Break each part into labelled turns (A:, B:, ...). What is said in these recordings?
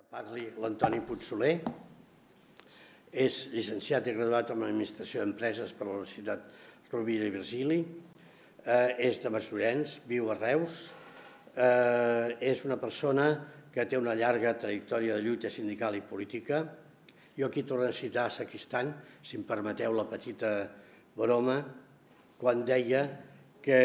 A: Parli l'Antoni Puigsoler, és llicenciat i graduat en Administració d'Empreses per la Universitat Rovira i Virgili, és de Masllorenç, viu a Reus, és una persona que té una llarga trajectòria de lluita sindical i política. Jo aquí torno a citar Sacristán, si em permeteu la petita broma, quan deia que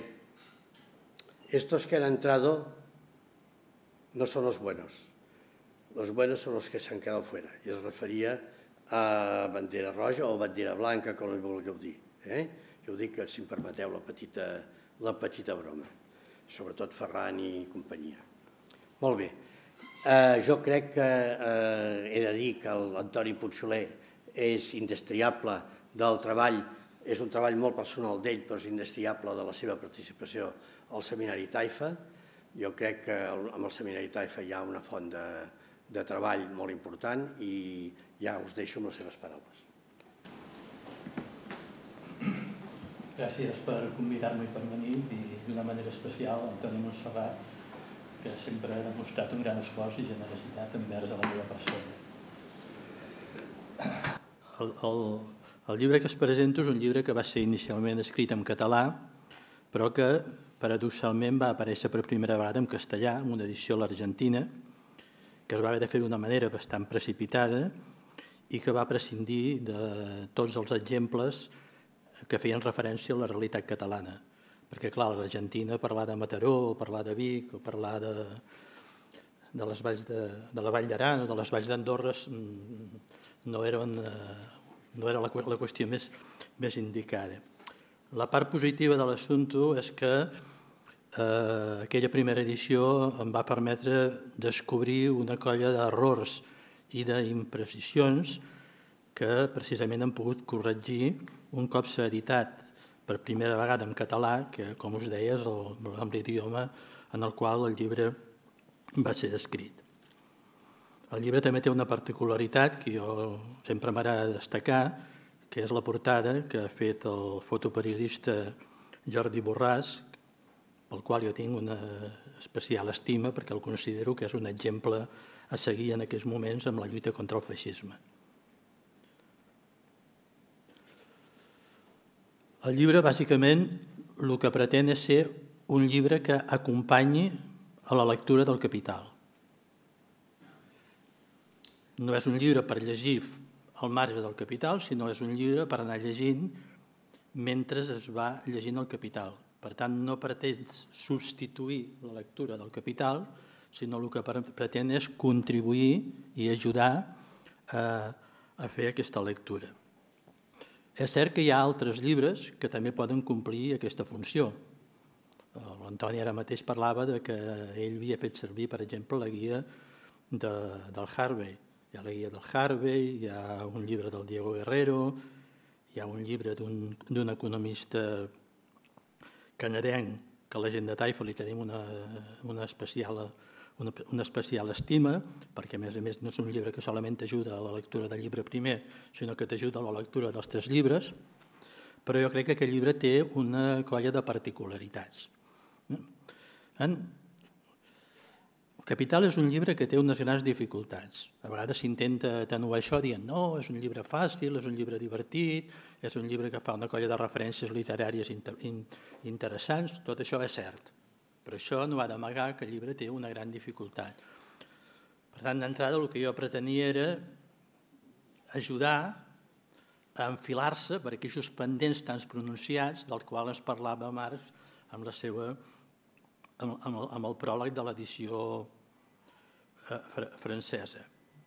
A: estos que han entrado no son los buenos son los que s'han quedat fuera. I es referia a bandera roja o bandera blanca, com li vulgueu dir. Jo dic que, si em permeteu, la petita broma. Sobretot Ferran i companyia. Molt bé. Jo crec que he de dir que l'Antoni Puigsoler és indestriable del treball, és un treball molt personal d'ell, però és indestriable de la seva participació al Seminari Taifa. Jo crec que amb el Seminari Taifa hi ha una font de treball molt important i ja us deixo amb les seves paraules.
B: Gràcies per convidar-me per venir i d'una manera especial a Antoni Montserrat, que sempre ha demostrat un gran esforç i generositat envers a la meva persona. El llibre que es presento és un llibre que va ser inicialment escrit en català, però que paradoxalment va aparèixer per primera vegada en castellà, en una edició a l'Argentina, que es va haver de fer d'una manera bastant precipitada i que va prescindir de tots els exemples que feien referència a la realitat catalana. Perquè, clar, a l'Argentina parlar de Mataró, parlar de Vic, o parlar de la Vall d'Aran o de les valls d'Andorra no era la qüestió més indicada. La part positiva de l'assumpte és que aquella primera edició em va permetre descobrir una colla d'errors i d'imprecisions que precisament han pogut corregir un cop s'ha editat per primera vegada en català, que, com us deia, és l'idioma en el qual el llibre va ser escrit. El llibre també té una particularitat que jo sempre m'agrada destacar, que és la portada que ha fet el fotoperiodista Jordi Borràs, pel qual jo tinc una especial estima perquè el considero que és un exemple a seguir en aquests moments amb la lluita contra el feixisme. El llibre, bàsicament, el que pretén és ser un llibre que acompanyi a la lectura del Capital. No és un llibre per llegir al marge del Capital, sinó és un llibre per anar llegint mentre es va llegint el Capital. Per tant, no pretens substituir la lectura del Capital, sinó el que pretén és contribuir i ajudar a fer aquesta lectura. És cert que hi ha altres llibres que també poden complir aquesta funció. L'Antoni ara mateix parlava que ell havia fet servir, per exemple, la guia del Harvey. Hi ha la guia del Harvey, hi ha un llibre del Diego Guerrero, hi ha un llibre d'un economista canadenc, que a la gent de Taifa li tenim una especial estima, perquè a més no és un llibre que solament t'ajuda a la lectura del llibre primer, sinó que t'ajuda a la lectura dels 3 llibres, però jo crec que aquest llibre té una colla de particularitats. Capital és un llibre que té unes grans dificultats. A vegades s'intenta atenuar això dient no, és un llibre fàcil, és un llibre divertit, és un llibre que fa una colla de referències literàries interessants, tot això és cert. Però això no ha d'amagar que el llibre té una gran dificultat. Per tant, d'entrada, el que jo pretenia era ajudar a enfilar-se per aquells pendents tan pronunciats del qual ens parlava Marx amb el pròleg de l'edició francesa.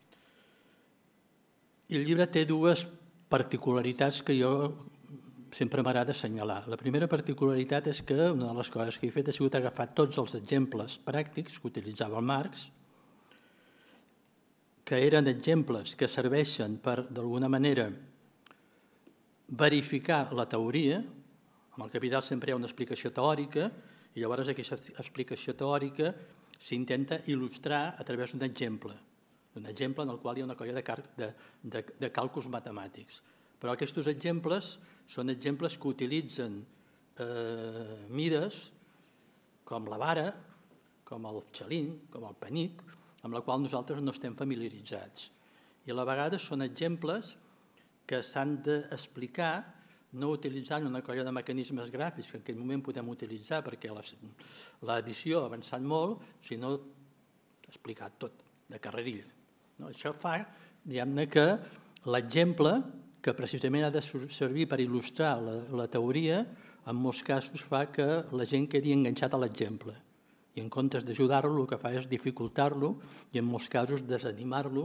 B: I el llibre té 2 particularitats que jo sempre m'agrada assenyalar. La primera particularitat és que una de les coses que he fet ha sigut agafar tots els exemples pràctics que utilitzava Marx, que eren exemples que serveixen per, d'alguna manera, verificar la teoria. Amb el Capital sempre hi ha una explicació teòrica i llavors aquesta explicació teòrica s'intenta il·lustrar a través d'un exemple en el qual hi ha una colla de càlculs matemàtics. Però aquests exemples són exemples que utilitzen mides com la vara, com el xalín, com el penic, amb la qual nosaltres no estem familiaritzats. I a la vegada són exemples que s'han d'explicar no utilitzant una colla de mecanismes gràfics que en aquest moment podem utilitzar perquè l'edició ha avançat molt, sinó explicar tot de carrerilla. Això fa, diguem-ne, que l'exemple, que precisament ha de servir per il·lustrar la teoria, en molts casos fa que la gent quedi enganxat a l'exemple. I en comptes d'ajudar-lo, el que fa és dificultar-lo i en molts casos desanimar-lo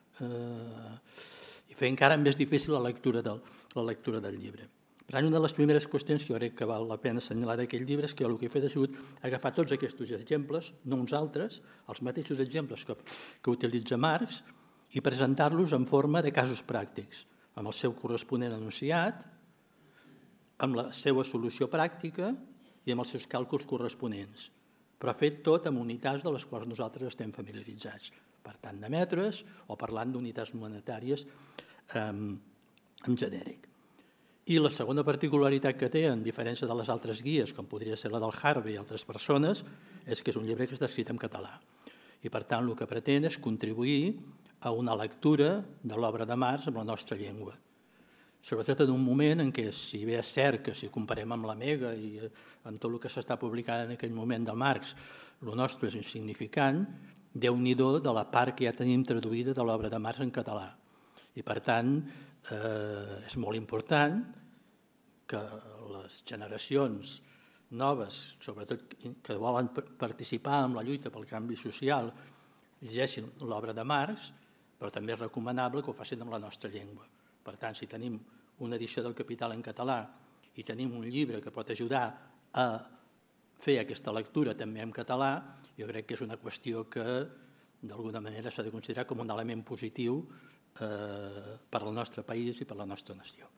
B: i fer encara més difícil la lectura del llibre. Per tant, una de les primeres qüestions que jo crec que val la pena assenyalar d'aquest llibre és que jo el que he fet ha sigut agafar tots aquests exemples, no uns altres, els mateixos exemples que utilitza Marx, i presentar-los en forma de casos pràctics, amb el seu corresponent enunciat, amb la seva solució pràctica i amb els seus càlculs corresponents, però fet tot amb unitats de les quals nosaltres estem familiaritzats, per tant de metres o parlant d'unitats monetàries en genèric. I la segona particularitat que té, en diferència de les altres guies, com podria ser la del Harvey i altres persones, és que és un llibre que està escrit en català. I per tant el que pretén és contribuir a una lectura de l'obra de Marx en la nostra llengua. Sobretot en un moment en què, si bé és cert que si comparem amb la Mega i amb tot el que s'està publicant en aquell moment de Marx, el nostre és insignificant, Déu-n'hi-do de la part que ja tenim traduïda de l'obra de Marx en català. I per tant, és molt important que les generacions noves, sobretot que volen participar en la lluita pel canvi social, llegeixin l'obra de Marx, però també és recomanable que ho facin amb la nostra llengua. Per tant, si tenim una edició del Capital en català i tenim un llibre que pot ajudar a fer aquesta lectura també en català, jo crec que és una qüestió que d'alguna manera s'ha de considerar com un element positiu per al nostre país i per a la nostra nació.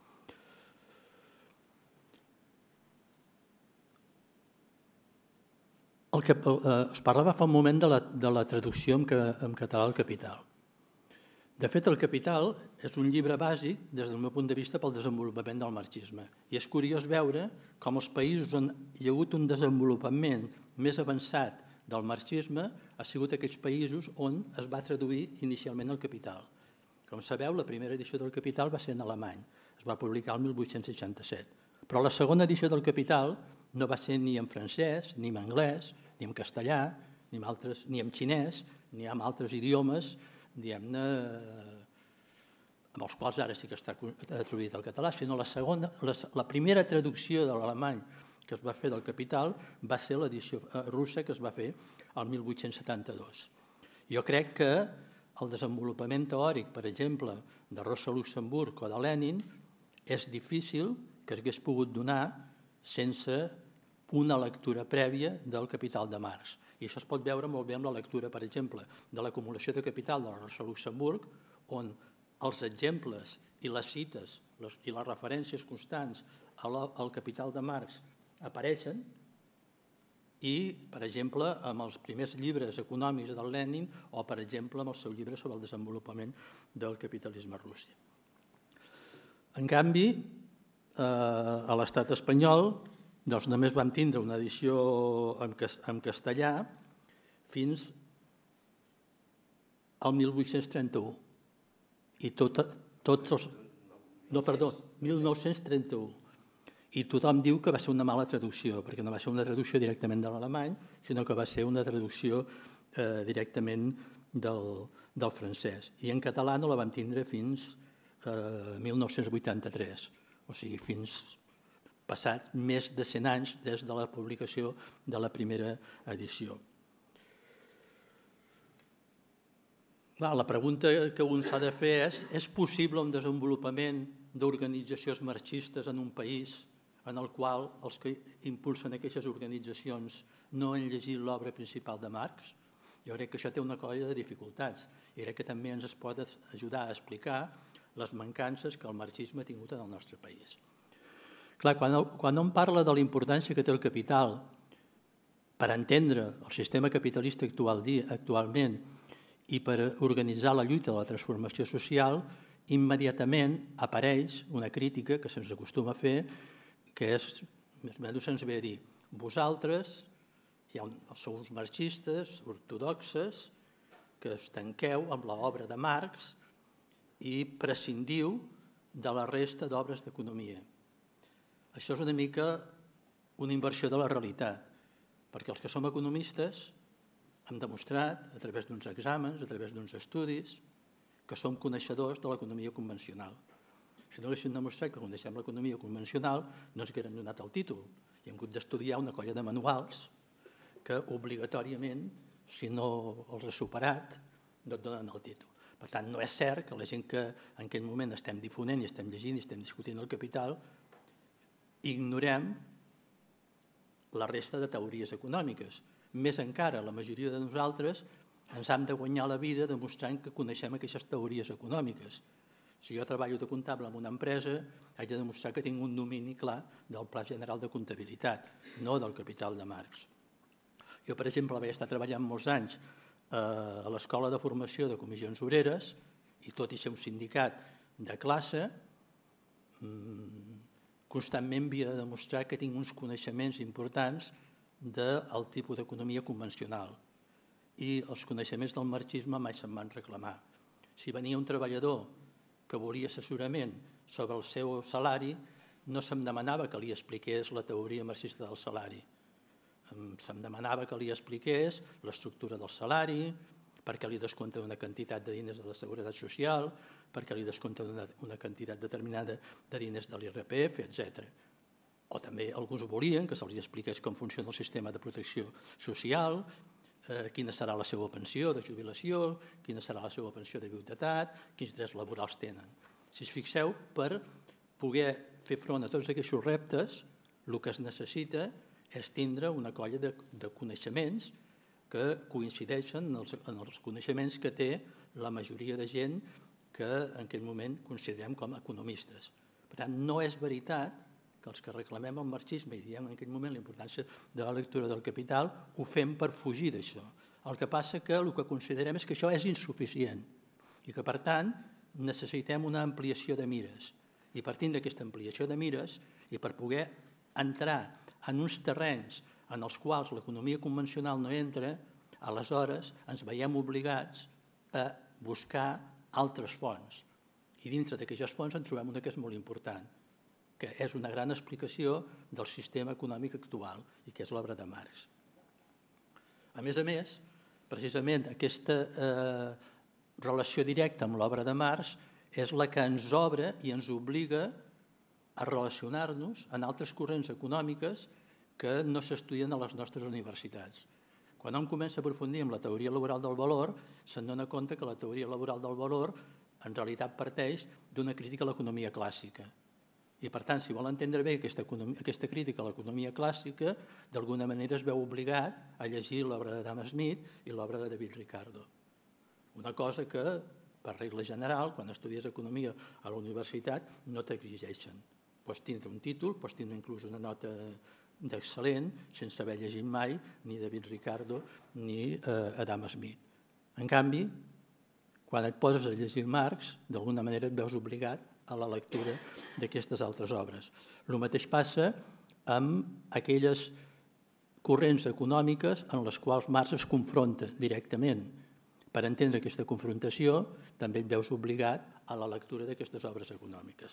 B: Us parlava fa un moment de la traducció en català al Capital. De fet, el Capital és un llibre bàsic, des del meu punt de vista, pel desenvolupament del marxisme. I és curiós veure com els països on hi ha hagut un desenvolupament més avançat del marxisme ha sigut aquells països on es va traduir inicialment el Capital. Com sabeu, la primera edició del Capital va ser en alemany, es va publicar el 1867. Però la segona edició del Capital no va ser ni en francès, ni en anglès, ni en castellà, ni en xinès, ni en altres idiomes, diguem-ne, amb els quals ara sí que està traduït al català, sinó la primera traducció de l'alemany que es va fer del Capital va ser l'edició russa que es va fer el 1872. Jo crec que el desenvolupament teòric, per exemple, de Rosa Luxemburg o de Lenin, és difícil que s'hagués pogut donar sense una lectura prèvia del Capital de Marx. I això es pot veure molt bé amb la lectura, per exemple, de l'acumulació de capital de la Rosa Luxemburg, on els exemples i les cites i les referències constants al Capital de Marx apareixen i, per exemple, amb els primers llibres econòmics del Lenin o, per exemple, amb el seu llibre sobre el desenvolupament del capitalisme a Rússia. En canvi, a l'estat espanyol només vam tindre una edició en castellà fins al 1831. I tots els... No, perdó, 1931. I tothom diu que va ser una mala traducció, perquè no va ser una traducció directament de l'alemany, sinó que va ser una traducció directament del francès. I en català no la vam tindre fins 1983, o sigui, fins passats més de 100 anys des de la publicació de la primera edició. La pregunta que un s'ha de fer és possible un desenvolupament d'organitzacions marxistes en un país en el qual els que impulsen aquestes organitzacions no han llegit l'obra principal de Marx? Jo crec que això té una colla de dificultats i crec que també ens pot ajudar a explicar les mancances que el marxisme ha tingut en el nostre país. Clar, quan hom parla de la importància que té el capital per entendre el sistema capitalista actualment i per organitzar la lluita de la transformació social, immediatament apareix una crítica que se'ns acostuma a fer, que és, més o menys se'ns ve a dir, vosaltres, sou marxistes, ortodoxes, que us tanqueu amb l'obra de Marx i prescindiu de la resta d'obres d'economia. Això és una mica una inversió de la realitat, perquè els que som economistes hem demostrat, a través d'uns exàmens, a través d'uns estudis, que som coneixedors de l'economia convencional. Si no haguéssim demostrat que coneixem l'economia convencional, no ens hagueren donat el títol. I hem hagut d'estudiar una colla de manuals que obligatòriament, si no els has superat, no et donen el títol. Per tant, no és cert que la gent que en aquell moment estem difonent i estem llegint i estem discutint el capital, ignorem la resta de teories econòmiques. Més encara, la majoria de nosaltres ens hem de guanyar la vida demostrant que coneixem aquestes teories econòmiques. Si jo treballo de comptable en una empresa, haig de demostrar que tinc un domini clar del Pla General de Comptabilitat, no del capital de Marx. Jo, per exemple, vaig estar treballant molts anys a l'Escola de Formació de Comissions Obreres i tot i ser un sindicat de classe, constantment havia de demostrar que tinc uns coneixements importants del tipus d'economia convencional. I els coneixements del marxisme mai se'n van reclamar. Si venia un treballador que volia assessorament sobre el seu salari, no se'm demanava que li expliqués la teoria marxista del salari. Se'm demanava que li expliqués l'estructura del salari, perquè li descompta una quantitat de diners de la Seguretat Social, perquè li descompta una quantitat determinada de diners de l'IRPF, etc. O també alguns volien que se'ls expliqués com funciona el sistema de protecció social, quina serà la seva pensió de jubilació, quina serà la seva pensió de viudetat, quins drets laborals tenen. Si us fixeu, per poder fer front a tots aquests reptes, el que es necessita és tindre una colla de coneixements que coincideixen en els coneixements que té la majoria de gent que en aquest moment considerem com a economistes. Per tant, no és veritat que els que reclamem el marxisme i diem en aquest moment la importància de la lectura del Capital ho fem per fugir d'això. El que passa que el que considerem és que això és insuficient i que, per tant, necessitem una ampliació de mires. I partint d'aquesta ampliació de mires i per poder entrar en uns terrenys en els quals l'economia convencional no entra, aleshores ens veiem obligats a buscar altres fonts. I dintre d'aquestes fonts en trobem una que és molt important, que és una gran explicació del sistema econòmic actual i que és l'obra de Marx. A més, precisament aquesta relació directa amb l'obra de Marx és la que ens obre i ens obliga a relacionar-nos en altres corrents econòmiques que no s'estudien a les nostres universitats. Quan hom comença a aprofundir en la teoria laboral del valor, se'n dona compte que la teoria laboral del valor en realitat parteix d'una crítica a l'economia clàssica. I, per tant, si vol entendre bé aquesta crítica a l'economia clàssica, d'alguna manera es veu obligat a llegir l'obra de Adam Smith i l'obra de David Ricardo. Una cosa que, per regla general, quan estudies economia a la universitat, no t'exigeixen. Pots tindre un títol, pots tindre inclús una nota d'excel·lent sense haver llegit mai ni David Ricardo ni Adam Smith. En canvi, quan et poses a llegir Marx, d'alguna manera et veus obligat a la lectura d'aquestes altres obres. El mateix passa amb aquelles corrents econòmiques en les quals Marx es confronta directament. Per entendre aquesta confrontació, també et veus obligat a la lectura d'aquestes obres econòmiques.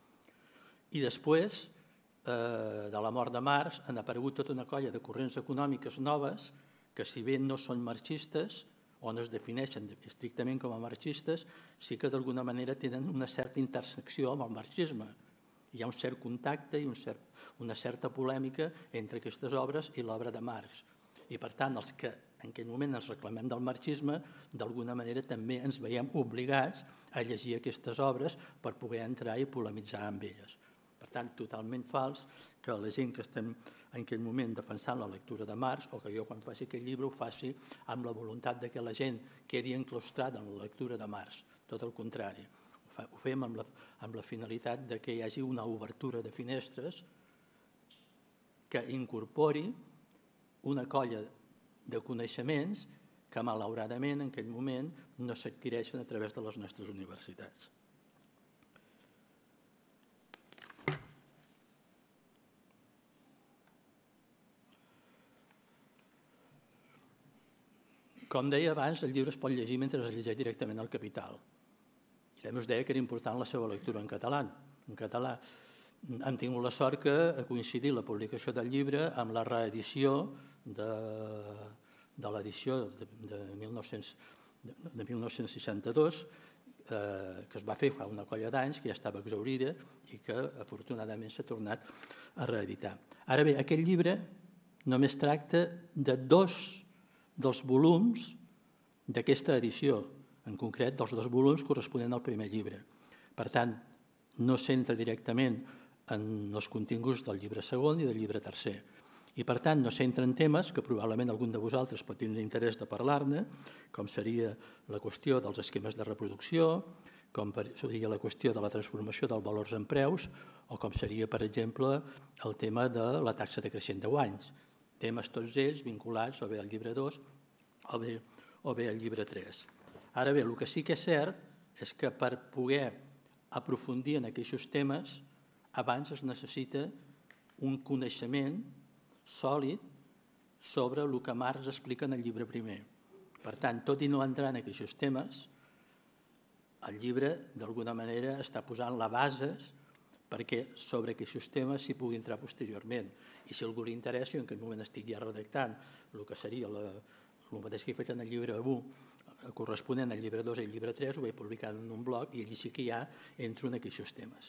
B: I després, de la mort de Marx, han aparegut tota una colla de corrents econòmiques noves que, si bé no són marxistes o no es defineixen estrictament com a marxistes, sí que d'alguna manera tenen una certa intersecció amb el marxisme. Hi ha un cert contacte i una certa polèmica entre aquestes obres i l'obra de Marx. I, per tant, els que en aquell moment ens reclamem del marxisme, d'alguna manera també ens veiem obligats a llegir aquestes obres per poder entrar i polemitzar amb elles. Per tant, totalment fals que la gent que estem en aquell moment defensant la lectura de Marx, o que jo quan faci aquest llibre ho faci amb la voluntat que la gent quedi enclaustrada en la lectura de Marx. Tot el contrari. Ho fem amb la finalitat que hi hagi una obertura de finestres que incorpori una colla de coneixements que, malauradament, en aquell moment no s'adquireixen a través de les nostres universitats. Com deia abans, el llibre es pot llegir mentre es llegeix directament al Capital. I també us deia que era important la seva lectura en català. Hem tingut la sort que ha coincidit la publicació del llibre amb la reedició de l'edició de 1962, que es va fer fa una colla d'anys, que ja estava exhaurida i que afortunadament s'ha tornat a reeditar. Ara bé, aquest llibre només tracta de 2 dels volums d'aquesta edició, en concret dels 2 volums corresponents al primer llibre. Per tant, no s'entra directament en els continguts del llibre segon i del llibre tercer. I, per tant, no s'entra en temes que probablement algun de vosaltres pot tindre interès de parlar-ne, com seria la qüestió dels esquemes de reproducció, com seria la qüestió de la transformació dels valors en preus, o com seria, per exemple, el tema de la taxa decreixent de guanys. Temes tots ells vinculats o bé al llibre 2 o bé al llibre 3. Ara bé, el que sí que és cert és que per poder aprofundir en aquests temes abans es necessita un coneixement sòlid sobre el que Marx explica en el llibre primer. Per tant, tot i no entrar en aquests temes, el llibre, d'alguna manera, està posant les bases perquè sobre aquests temes s'hi pugui entrar posteriorment. I si a algú li interessa, jo en aquest moment estic ja redactant el que seria el mateix que he fet en el llibre 1, corresponent al llibre 2 i al llibre 3, ho vaig publicar en un blog i allí sí que ja entro en aquests temes.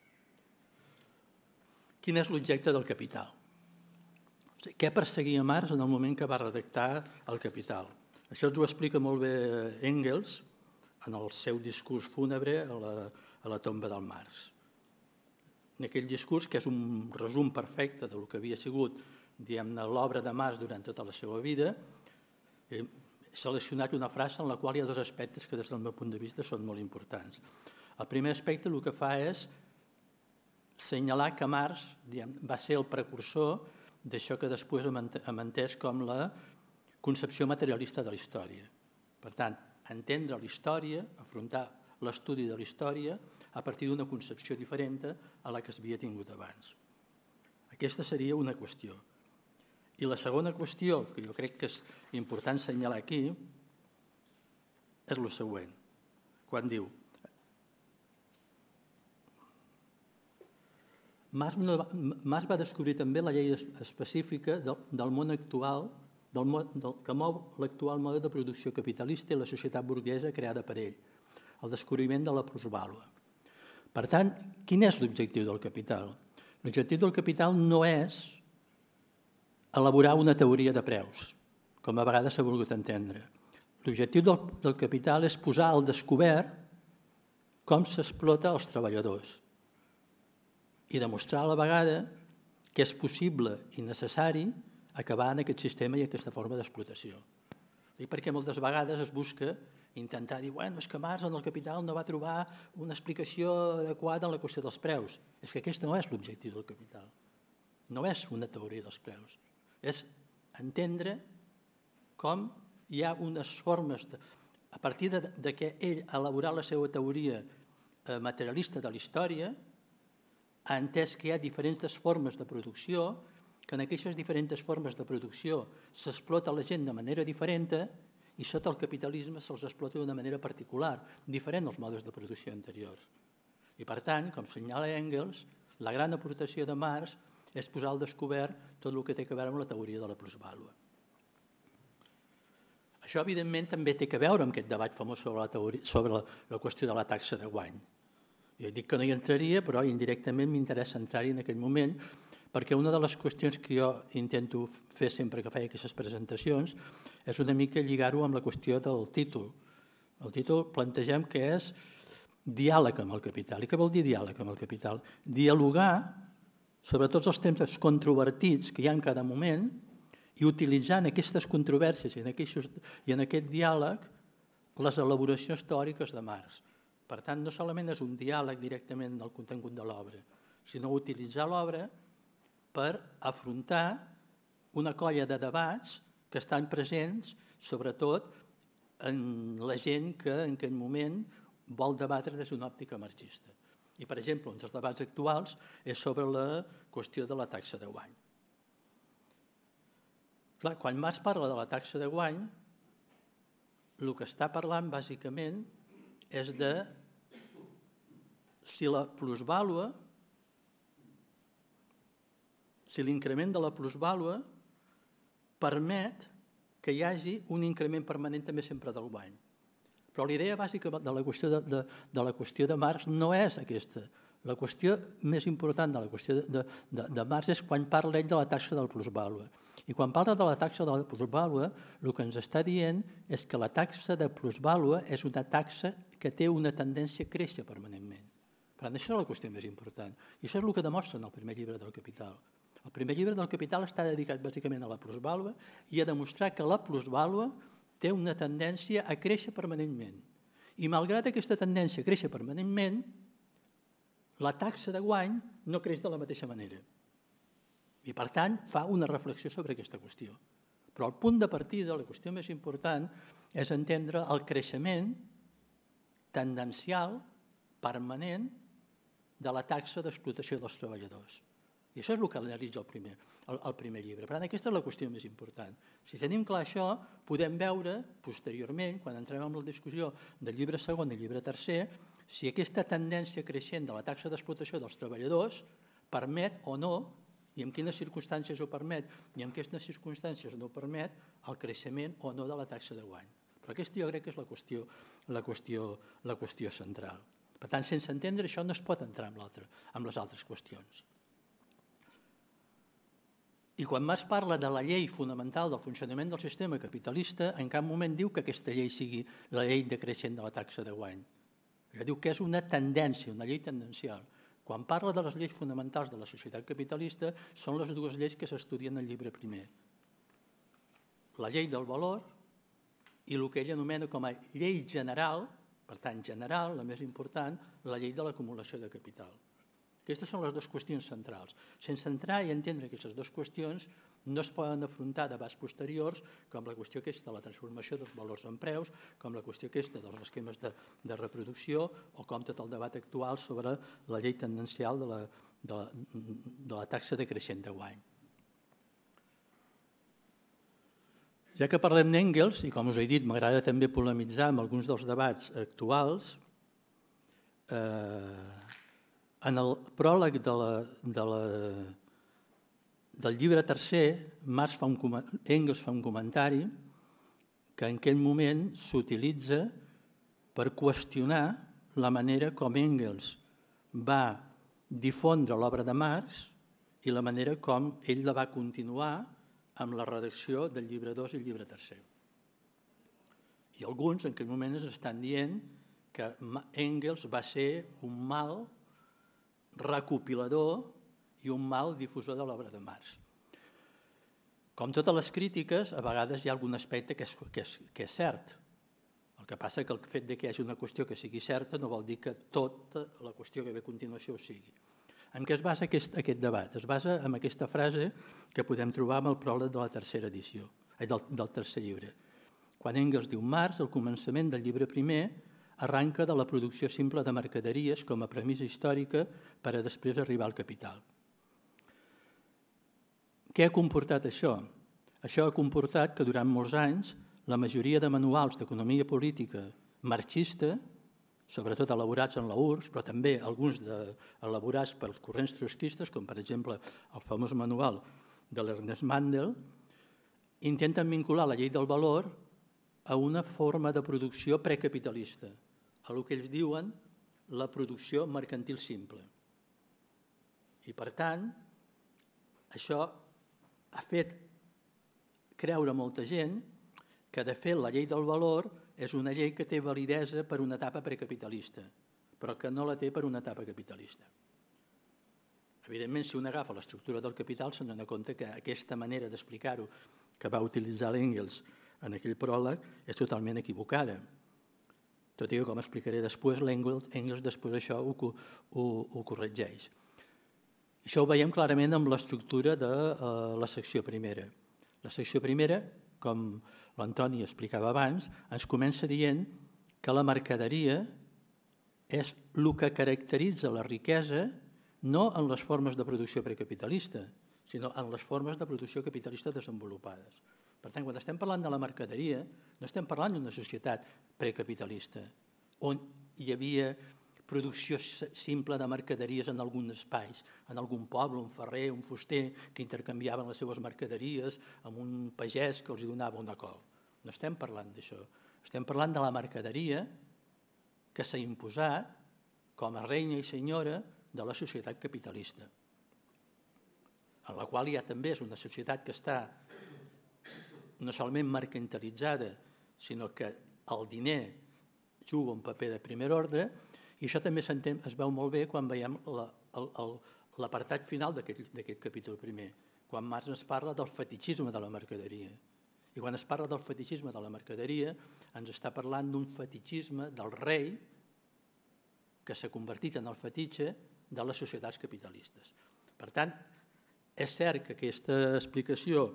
B: Quin és l'objecte del Capital? Què perseguia Marx en el moment que va redactar el Capital? Això ens ho explica molt bé Engels en el seu discurs fúnebre a la tomba del Marx. En aquell discurs, que és un resum perfecte del que havia sigut l'obra de Marx durant tota la seva vida, he seleccionat una frase en la qual hi ha 2 aspectes que des del meu punt de vista són molt importants. El primer aspecte el que fa és assenyalar que Marx va ser el precursor d'això que després hem entès com la concepció materialista de la història. Per tant, entendre la història, afrontar l'estudi de la història a partir d'una concepció diferent a la que s'havia tingut abans. Aquesta seria una qüestió. I la segona qüestió, que jo crec que és important assenyalar aquí, és el següent. Quan diu: Marx va descobrir també la llei específica del món actual, que mou l'actual mode de producció capitalista i la societat burguesa creada per ell, el descobriment de la plusvàlua. Per tant, quin és l'objectiu del capital? L'objectiu del capital no és elaborar una teoria de preus, com a vegades s'ha volgut entendre. L'objectiu del capital és posar al descobert com s'explota els treballadors i demostrar a la vegada que és possible i necessari acabar en aquest sistema i aquesta forma d'explotació. Perquè moltes vegades es busca intentar dir és que Marx en el Capital no va trobar una explicació adequada en la qüestió dels preus. És que aquest no és l'objectiu del Capital. No és una teoria dels preus. És entendre com hi ha unes formes, a partir de que ell ha elaborat la seva teoria materialista de la història, ha entès que hi ha diferents formes de producció, que en aquestes diferents formes de producció s'explota la gent de manera diferent i sota el capitalisme se'ls explota d'una manera particular, diferent als modes de producció anteriors. I per tant, com assenyala Engels, la gran aportació de Marx és posar al descobert tot el que té a veure amb la teoria de la plusvàlua. Això, evidentment, també té a veure amb aquest debat famós sobre la qüestió de la taxa de guany. Jo dic que no hi entraria, però indirectament m'interessa entrar-hi en aquell moment, perquè una de les qüestions que jo intento fer sempre que faig aquestes presentacions és una mica lligar-ho amb la qüestió del títol. El títol plantegem que és diàleg amb el capital. I què vol dir diàleg amb el capital? Dialogar sobre tots els temes controvertits que hi ha en cada moment i utilitzant aquestes controvèrsies i en aquest diàleg les elaboracions teòriques de Marx. Per tant, no solament és un diàleg directament del contingut de l'obra, sinó utilitzar l'obra per afrontar una colla de debats que estan presents, sobretot en la gent que en aquest moment vol debatre des d'una òptica marxista. I, per exemple, un dels debats actuals és sobre la qüestió de la taxa de guany. Clar, quan Marx parla de la taxa de guany, el que està parlant bàsicament és de si la plusvàlua, si l'increment de la plusvàlua permet que hi hagi un increment permanent també sempre del guany. Però la idea bàsica de la qüestió de Marx no és aquesta. La qüestió més important de la qüestió de Marx és quan parla ell de la taxa del plusvàlua. I quan parla de la taxa de la plusvàlua, el que ens està dient és que la taxa de plusvàlua és una taxa que té una tendència a créixer permanentment. Per tant, això és la qüestió més important. I això és el que demostra en el primer llibre del Capital. El primer llibre del Capital està dedicat bàsicament a la plusvàlua i a demostrar que la plusvàlua té una tendència a créixer permanentment. I malgrat aquesta tendència a créixer permanentment, la taxa de guany no creix de la mateixa manera. I, per tant, fa una reflexió sobre aquesta qüestió. Però el punt de partida, la qüestió més important, és entendre el creixement tendencial, permanent, de la taxa d'explotació dels treballadors. I això és el que analitza el primer llibre. Per tant, aquesta és la qüestió més important. Si tenim clar això, podem veure posteriorment, quan entrem en la discussió del llibre segon i llibre tercer, si aquesta tendència creixent de la taxa d'explotació dels treballadors permet o no, i en quines circumstàncies ho permet i en quines circumstàncies no ho permet, el creixement o no de la taxa de guany. Però aquesta jo crec que és la qüestió central. Per tant, sense entendre això no es pot entrar en les altres qüestions. I quan Marx parla de la llei fonamental del funcionament del sistema capitalista, en cap moment diu que aquesta llei sigui la llei decreixent de la taxa de guany. Diu que és una tendència, una llei tendencial. Quan parla de les lleis fonamentals de la societat capitalista, són les dues lleis que s'estudien al llibre primer. La llei del valor i el que ell anomena com a llei general, per tant general, la més important, la llei de l'acumulació de capital. Aquestes són les dues qüestions centrals. Sense entrar i entendre aquestes dues qüestions, no es poden afrontar debats posteriors com la qüestió aquesta de la transformació dels valors en preus, com la qüestió aquesta dels esquemes de reproducció o com tot el debat actual sobre la llei tendencial de la taxa decreixent de guany. Ja que parlem d'Engels, i com us he dit, m'agrada també polemitzar amb alguns dels debats actuals, en el pròleg del llibre tercer, Engels fa un comentari que en aquell moment s'utilitza per qüestionar la manera com Engels va difondre l'obra de Marx i la manera com ell la va continuar amb la redacció del llibre 2 i el llibre tercer. I alguns en aquell moment ens estan dient que Engels va ser un mal recopilador i un mal difusor de l'obra de Marx. Com totes les crítiques, a vegades hi ha algun aspecte que és cert. El que passa que el fet que hi hagi una qüestió que sigui certa no vol dir que tota la qüestió que ve a continuació ho sigui. En què es basa aquest debat? Es basa en aquesta frase que podem trobar en el pròleg de la tercera edició, del tercer llibre. Quan Engels diu Marx, al començament del llibre primer, arranca de la producció simple de mercaderies com a premissa històrica per a després arribar al capital. Què ha comportat això? Això ha comportat que durant molts anys la majoria de manuals d'economia política marxista, sobretot elaborats en la URSS, però també alguns elaborats pels corrents trotskistes, com per exemple el famós manual de l'Ernest Mandel, intenten vincular la llei del valor a una forma de producció precapitalista, a el que ells diuen la producció mercantil simple. I, per tant, això ha fet creure molta gent que, de fet, la llei del valor és una llei que té validesa per una etapa precapitalista, però que no la té per una etapa capitalista. Evidentment, si un agafa l'estructura del capital, se'n dona compte que aquesta manera d'explicar-ho que va utilitzar l'Engels en aquell pròleg és totalment equivocada. Tot i que, com explicaré després, l'Engels després això ho corregeix. Això ho veiem clarament amb l'estructura de la secció primera. La secció primera, com l'Antoni explicava abans, ens comença dient que la mercaderia és el que caracteritza la riquesa no en les formes de producció precapitalista, sinó en les formes de producció capitalista desenvolupades. Per tant, quan estem parlant de la mercaderia, no estem parlant d'una societat precapitalista, on hi havia producció simple de mercaderies en alguns espais, en algun poble, un ferrer, un fuster, que intercanviaven les seves mercaderies amb un pagès que els donava una col. No estem parlant d'això. Estem parlant de la mercaderia que s'ha imposat com a reina i senyora de la societat capitalista, en la qual ja també és una societat que està no solament mercantilitzada, sinó que el diner juga un paper de primer ordre, i això també es veu molt bé quan veiem l'apartat final d'aquest capítol primer, quan Marx ens parla del fetichisme de la mercaderia. I quan es parla del fetichisme de la mercaderia, ens està parlant d'un fetichisme del rei que s'ha convertit en el fetitxe de les societats capitalistes. Per tant, és cert que aquesta explicació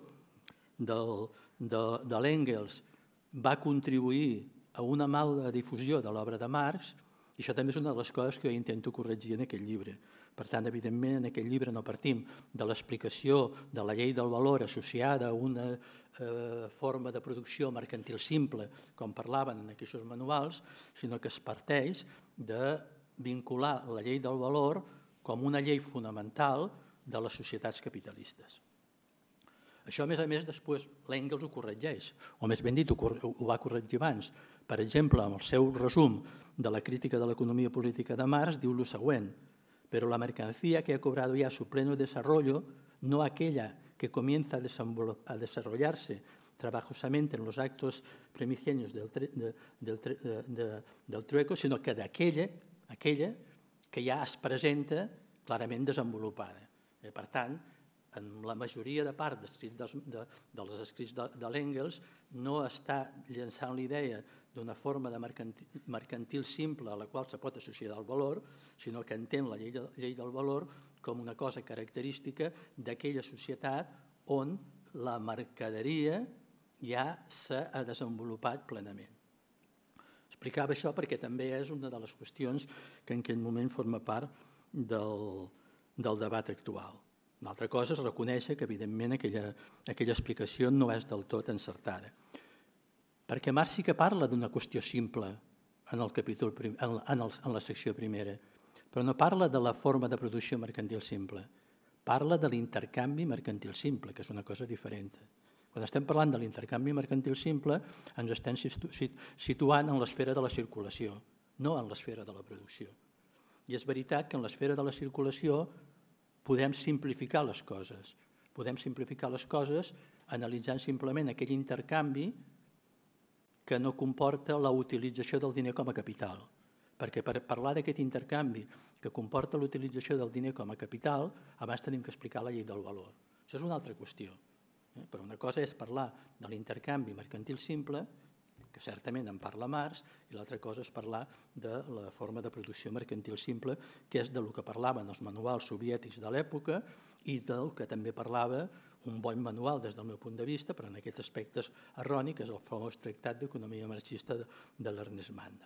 B: de l'Engels va contribuir a una mala difusió de l'obra de Marx, i això també és una de les coses que jo intento corregir en aquest llibre. Per tant, evidentment, en aquest llibre no partim de l'explicació de la llei del valor associada a una forma de producció mercantil simple, com parlaven en aquests manuals, sinó que es parteix de vincular la llei del valor com una llei fonamental de les societats capitalistes. Això, a més, després l'Engels ho corregeix, o més ben dit, ho va corregir abans. Per exemple, en el seu resum de la crítica de l'economia política de Marx, diu el següent: pero la mercancía que ha cobrado ya su pleno desarrollo, no aquella que comienza a desarrollarse trabajosamente en los actos primigenios del trueco, sinó que d'aquella que ja es presenta clarament desenvolupada. Per tant, en la majoria de part dels escrits de l'Engels no està llançant l'idea d'una forma de mercantil simple a la qual se pot associar el valor, sinó que entén la llei del valor com una cosa característica d'aquella societat on la mercaderia ja s'ha desenvolupat plenament. Explicava això perquè també és una de les qüestions que en aquell moment forma part del debat actual. Una altra cosa és reconèixer que, evidentment, aquella explicació no és del tot encertada. Perquè Marx sí que parla d'una qüestió simple en la secció primera, però no parla de la forma de producció mercantil simple. Parla de l'intercanvi mercantil simple, que és una cosa diferent. Quan estem parlant de l'intercanvi mercantil simple, ens estem situant en l'esfera de la circulació, no en l'esfera de la producció. I és veritat que en l'esfera de la circulació podem simplificar les coses. Podem simplificar les coses analitzant simplement aquell intercanvi que no comporta la utilització del diner com a capital. Perquè per parlar d'aquest intercanvi que comporta l'utilització del diner com a capital, abans tenim que explicar la llei del valor. Això és una altra qüestió. Però una cosa és parlar de l'intercanvi mercantil simple, que certament en parla Marx, i l'altra cosa és parlar de la forma de producció mercantil simple, que és del que parlaven els manuals soviètics de l'època i del que també parlava un bon manual des del meu punt de vista, però en aquests aspectes erroni, que és el famós tractat d'economia marxista de l'Ernest Mandel.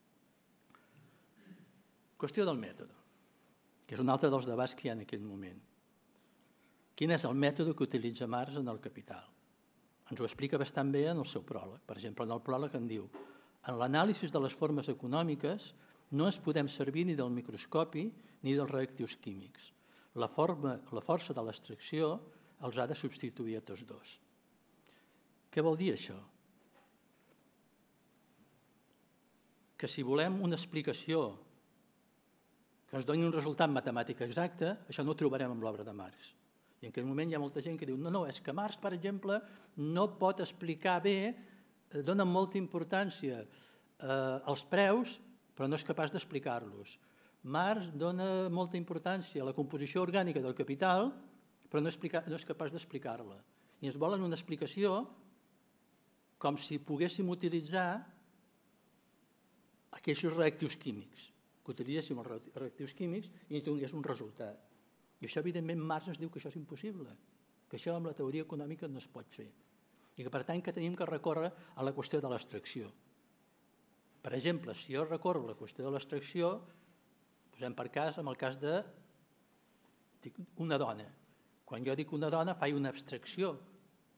B: Qüestió del mètode, que és un altre dels debats que hi ha en aquell moment. Quin és el mètode que utilitza Marx en el Capital? Ens ho explica bastant bé en el seu pròleg. Per exemple, en el pròleg en diu: en l'anàlisi de les formes econòmiques no ens podem servir ni del microscopi ni dels reactius químics. La força de l'extracció els ha de substituir a tots dos. Què vol dir això? Que si volem una explicació que ens doni un resultat matemàtic exacte, això no ho trobarem en l'obra de Marx. I en aquell moment hi ha molta gent que diu no, és que Marx, per exemple, no pot explicar bé, dona molta importància als preus, però no és capaç d'explicar-los. Marx dona molta importància a la composició orgànica del capital, però no és capaç d'explicar-la. I ens volen una explicació com si poguéssim utilitzar aquests reactius químics, que utilitzéssim els reactius químics i tingués un resultat. I això, evidentment, Marx ens diu que això és impossible, que això amb la teoria econòmica no es pot fer. I que, per tant, que tenim que recórrer a la qüestió de l'extracció. Per exemple, si jo recorro a la qüestió de l'extracció, posem per cas amb el cas d'una dona. Quan jo dic una dona, faig una abstracció,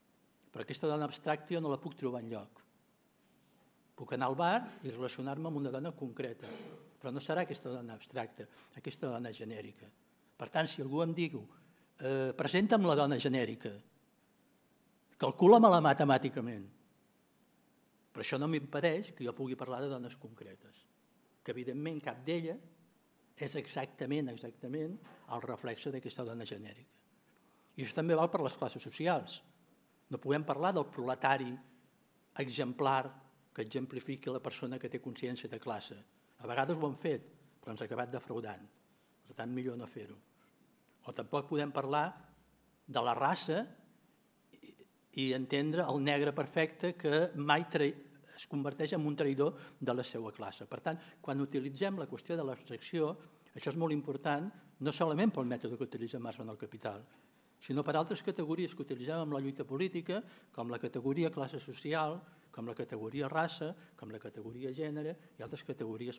B: Però aquesta dona abstracta jo no la puc trobar enlloc. Puc anar al bar i relacionar-me amb una dona concreta, però no serà aquesta dona abstracta, aquesta dona genèrica. Per tant, si algú em diu presenta'm la dona genèrica, calcula-me-la matemàticament, però això no m'impedeix que jo pugui parlar de dones concretes, que evidentment cap d'ella és exactament el reflexe d'aquesta dona genèrica. I això també val per les classes socials. No podem parlar del proletari exemplar que exemplifiqui la persona que té consciència de classe. A vegades ho han fet, però ens ha acabat defraudant. Per tant, millor no fer-ho. O tampoc podem parlar de la raça i entendre el negre perfecte que mai es converteix en un traïdor de la seva classe. Per tant, quan utilitzem la qüestió de l'abstracció, això és molt important, no solament pel mètode que utilitza Marx en el Capital, sinó per altres categories que utilitzem en la lluita política, com la categoria classe social, com la categoria raça, com la categoria gènere i altres categories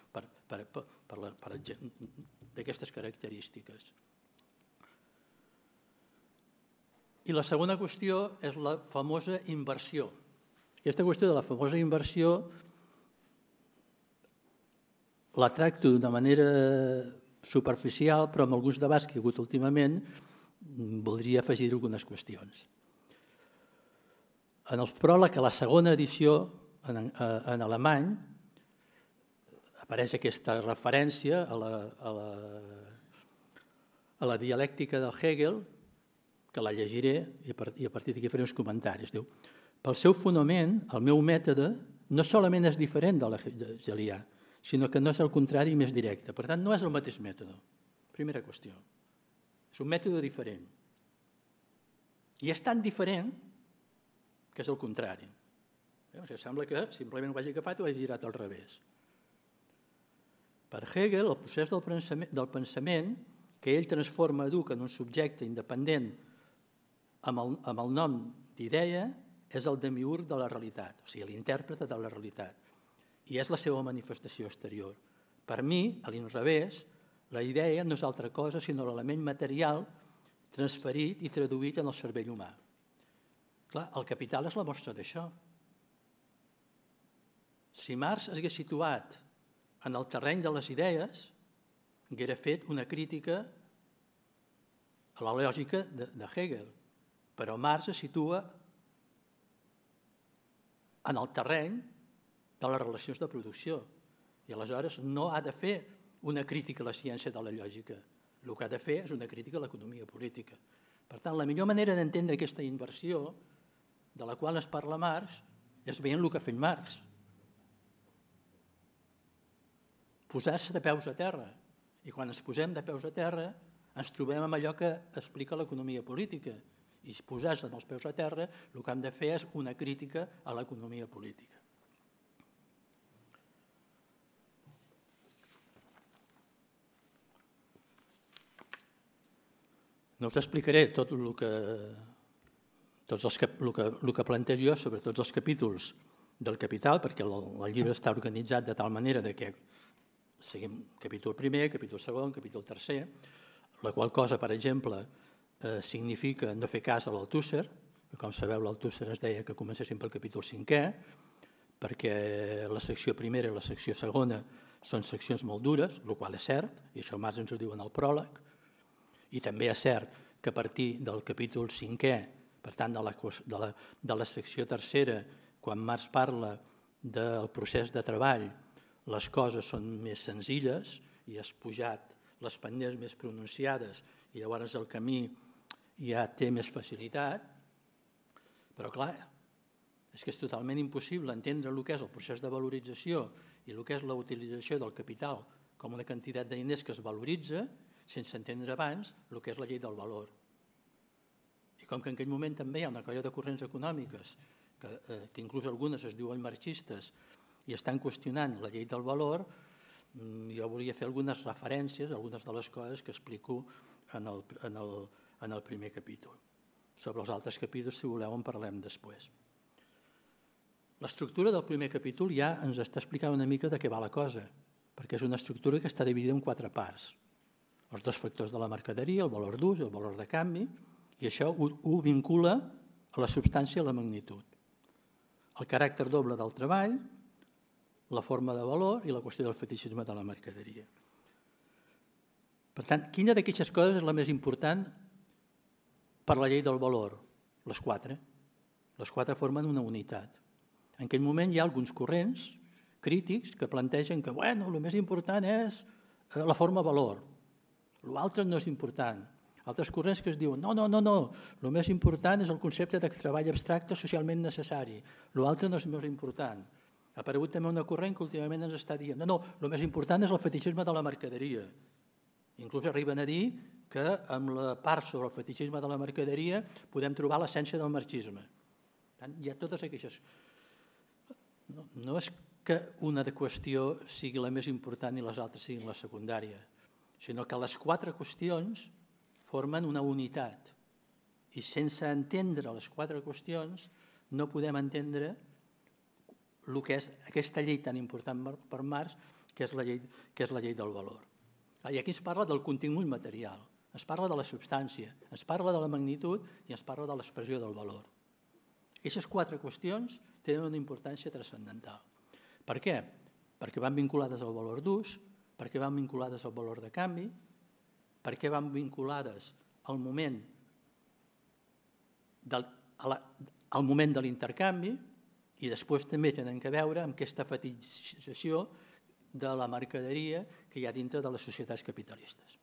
B: d'aquestes característiques. I la segona qüestió és la famosa inversió. Aquesta qüestió de la famosa inversió la tracto d'una manera superficial, però amb alguns debats que hi ha hagut últimament voldria afegir algunes qüestions. En el pròleg, a la segona edició, en alemany, apareix aquesta referència a la dialèctica del Hegel, que la llegiré i a partir d'aquí faré uns comentaris. Diu, pel seu fonament, el meu mètode no solament és diferent de l'hegelià, sinó que no és el contrari més directe. Per tant, no és el mateix mètode. Primera qüestió. És un mètode diferent. I és tan diferent que és el contrari. Sembla que simplement ho hagi agafat o ho hagi girat al revés. Per Hegel, el procés del pensament, que ell transforma Duc en un subjecte independent amb el nom d'idea, és el demiurg de la realitat, o sigui, l'intèrprete de la realitat. I és la seva manifestació exterior. Per mi, a l'inrevés, la idea no és altra cosa sinó l'element material transferit i traduït en el cervell humà. Clar, el Capital és la mostra d'això. Si Marx s'hagués situat en el terreny de les idees, haguera fet una crítica a la lògica de Hegel, però Marx se situa en el terreny de les relacions de producció i aleshores no ha de fer una crítica a la ciència de la lògica. El que ha de fer és una crítica a l'economia política. Per tant, la millor manera d'entendre aquesta inversió de la qual es parla Marx és veient el que ha fet Marx. Posar-se de peus a terra. I quan ens posem de peus a terra ens trobem amb allò que explica l'economia política. I posar-se amb els peus a terra el que hem de fer és una crítica a l'economia política. No us explicaré tot el que plantejo jo sobre tots els capítols del Capital, perquè el llibre està organitzat de tal manera que seguim capítol primer, capítol segon, capítol tercer, la qual cosa, per exemple, significa no fer cas a l'Althusser, que com sabeu l'Althusser es deia que comencéssim pel capítol cinquè, perquè la secció primera i la secció segona són seccions molt dures, el qual és cert, i això Marx ens ho diu en el pròleg, i també és cert que a partir del capítol cinquè, per tant de la secció tercera, quan Marx parla del procés de treball, les coses són més senzilles i has pujat les pendents més pronunciades i llavors el camí ja té més facilitat, però clar, és que és totalment impossible entendre el que és el procés de valorització i el que és la utilització del capital com una quantitat de diners que es valoritza sense entendre abans el que és la llei del valor. I com que en aquell moment també hi ha una colla de corrents econòmiques que inclús algunes es diuen marxistes i estan qüestionant la llei del valor, jo volia fer algunes referències a algunes de les coses que explico en el primer capítol. Sobre els altres capítols, si voleu, en parlem després. L'estructura del primer capítol ja ens està explicant una mica de què va la cosa, perquè és una estructura que està dividida en 4 parts. Els 2 factors de la mercaderia, el valor d'ús i el valor de canvi, i això ho vincula la substància i la magnitud, el caràcter doble del treball, la forma de valor i la qüestió del fetixisme de la mercaderia. Per tant, quina d'aquestes coses és la més important per la llei del valor? Les quatre. Les quatre formen una unitat. En aquell moment hi ha alguns corrents crítics que plantegen que el més important és la forma valor, l'altre no és important. Altres corrents que es diuen no, el més important és el concepte de treball abstracte socialment necessari, l'altre no és més important. Ha aparegut també una corrent que últimament ens està dient no, el més important és el fetixisme de la mercaderia. Inclús arriben a dir que amb la part sobre el fetixisme de la mercaderia podem trobar l'essència del marxisme. Hi ha totes aquestes... No és que una qüestió sigui la més important i les altres siguin la secundària, sinó que les quatre qüestions formen una unitat i sense entendre les quatre qüestions no podem entendre el que és aquesta llei tan important per Marx, que és la llei del valor. I aquí es parla del contingut material, es parla de la substància, es parla de la magnitud i es parla de l'expressió del valor. Aquestes quatre qüestions tenen una importància transcendental. Per què? Perquè van vinculades al valor d'ús, perquè van vinculades al valor de canvi, perquè van vinculades al moment de l'intercanvi i després també tenen a veure amb aquesta fetitització de la mercaderia que hi ha dintre de les societats capitalistes.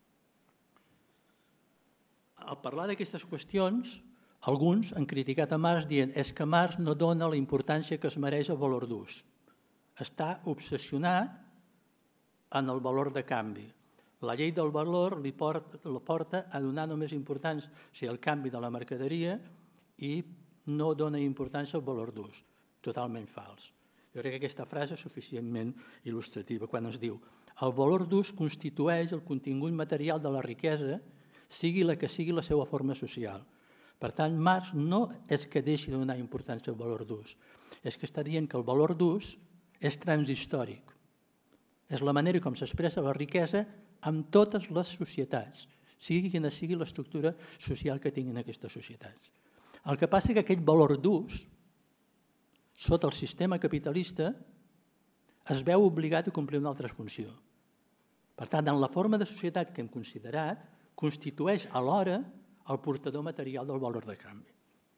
B: Al parlar d'aquestes qüestions, alguns han criticat a Marx dient que Marx no dona la importància que es mereix al valor d'ús. Està obsessionat en el valor de canvi. La llei del valor li porta a donar només importància al canvi de la mercaderia i no dona importància al valor d'ús. Totalment fals. Jo crec que aquesta frase és suficientment il·lustrativa quan es diu el valor d'ús constitueix el contingut material de la riquesa, sigui la que sigui la seva forma social. Per tant, Marx no és que deixi de donar importància al valor d'ús, és que està dient que el valor d'ús és transhistòric. És la manera com s'expressa la riquesa en totes les societats, sigui quina sigui l'estructura social que tinguin aquestes societats. El que passa és que aquest valor d'ús, sota el sistema capitalista, es veu obligat a complir una altra funció. Per tant, en la forma de societat que hem considerat, constitueix alhora el portador material del valor de canvi.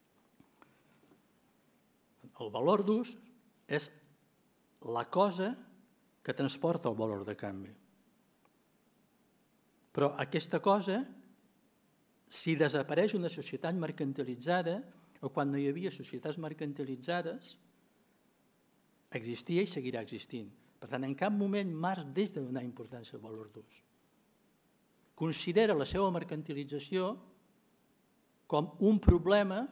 B: El valor d'ús és la cosa que transporta el valor de canvi. Però aquesta cosa, si desapareix una societat mercantilitzada, o quan no hi havia societats mercantilitzades, existia i seguirà existint. Per tant, en cap moment Marx deixa de donar importància al valor d'ús. Considera la seva mercantilització com un problema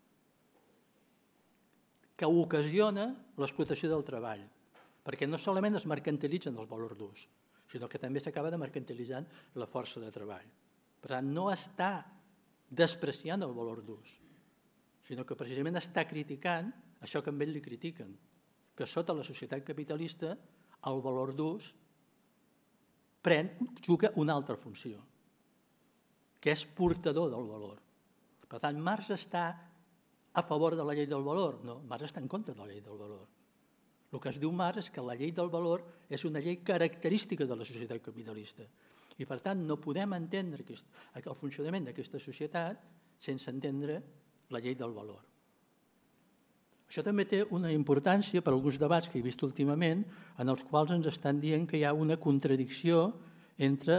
B: que ocasiona l'explotació del treball, perquè no solament es mercantilitzen els valors d'ús, sinó que també s'acaba de mercantilitzant la força de treball. Per tant, no està despreciant el valor d'ús, sinó que precisament està criticant això que amb ell li critiquen, que sota la societat capitalista el valor d'ús juga una altra funció, que és portador del valor. Per tant, Marx està a favor de la llei del valor? No, Marx està en contra de la llei del valor. El que es diu Marx és que la llei del valor és una llei característica de la societat capitalista i, per tant, no podem entendre el funcionament d'aquesta societat sense entendre la llei del valor. Això també té una importància per alguns debats que he vist últimament en els quals ens estan dient que hi ha una contradicció entre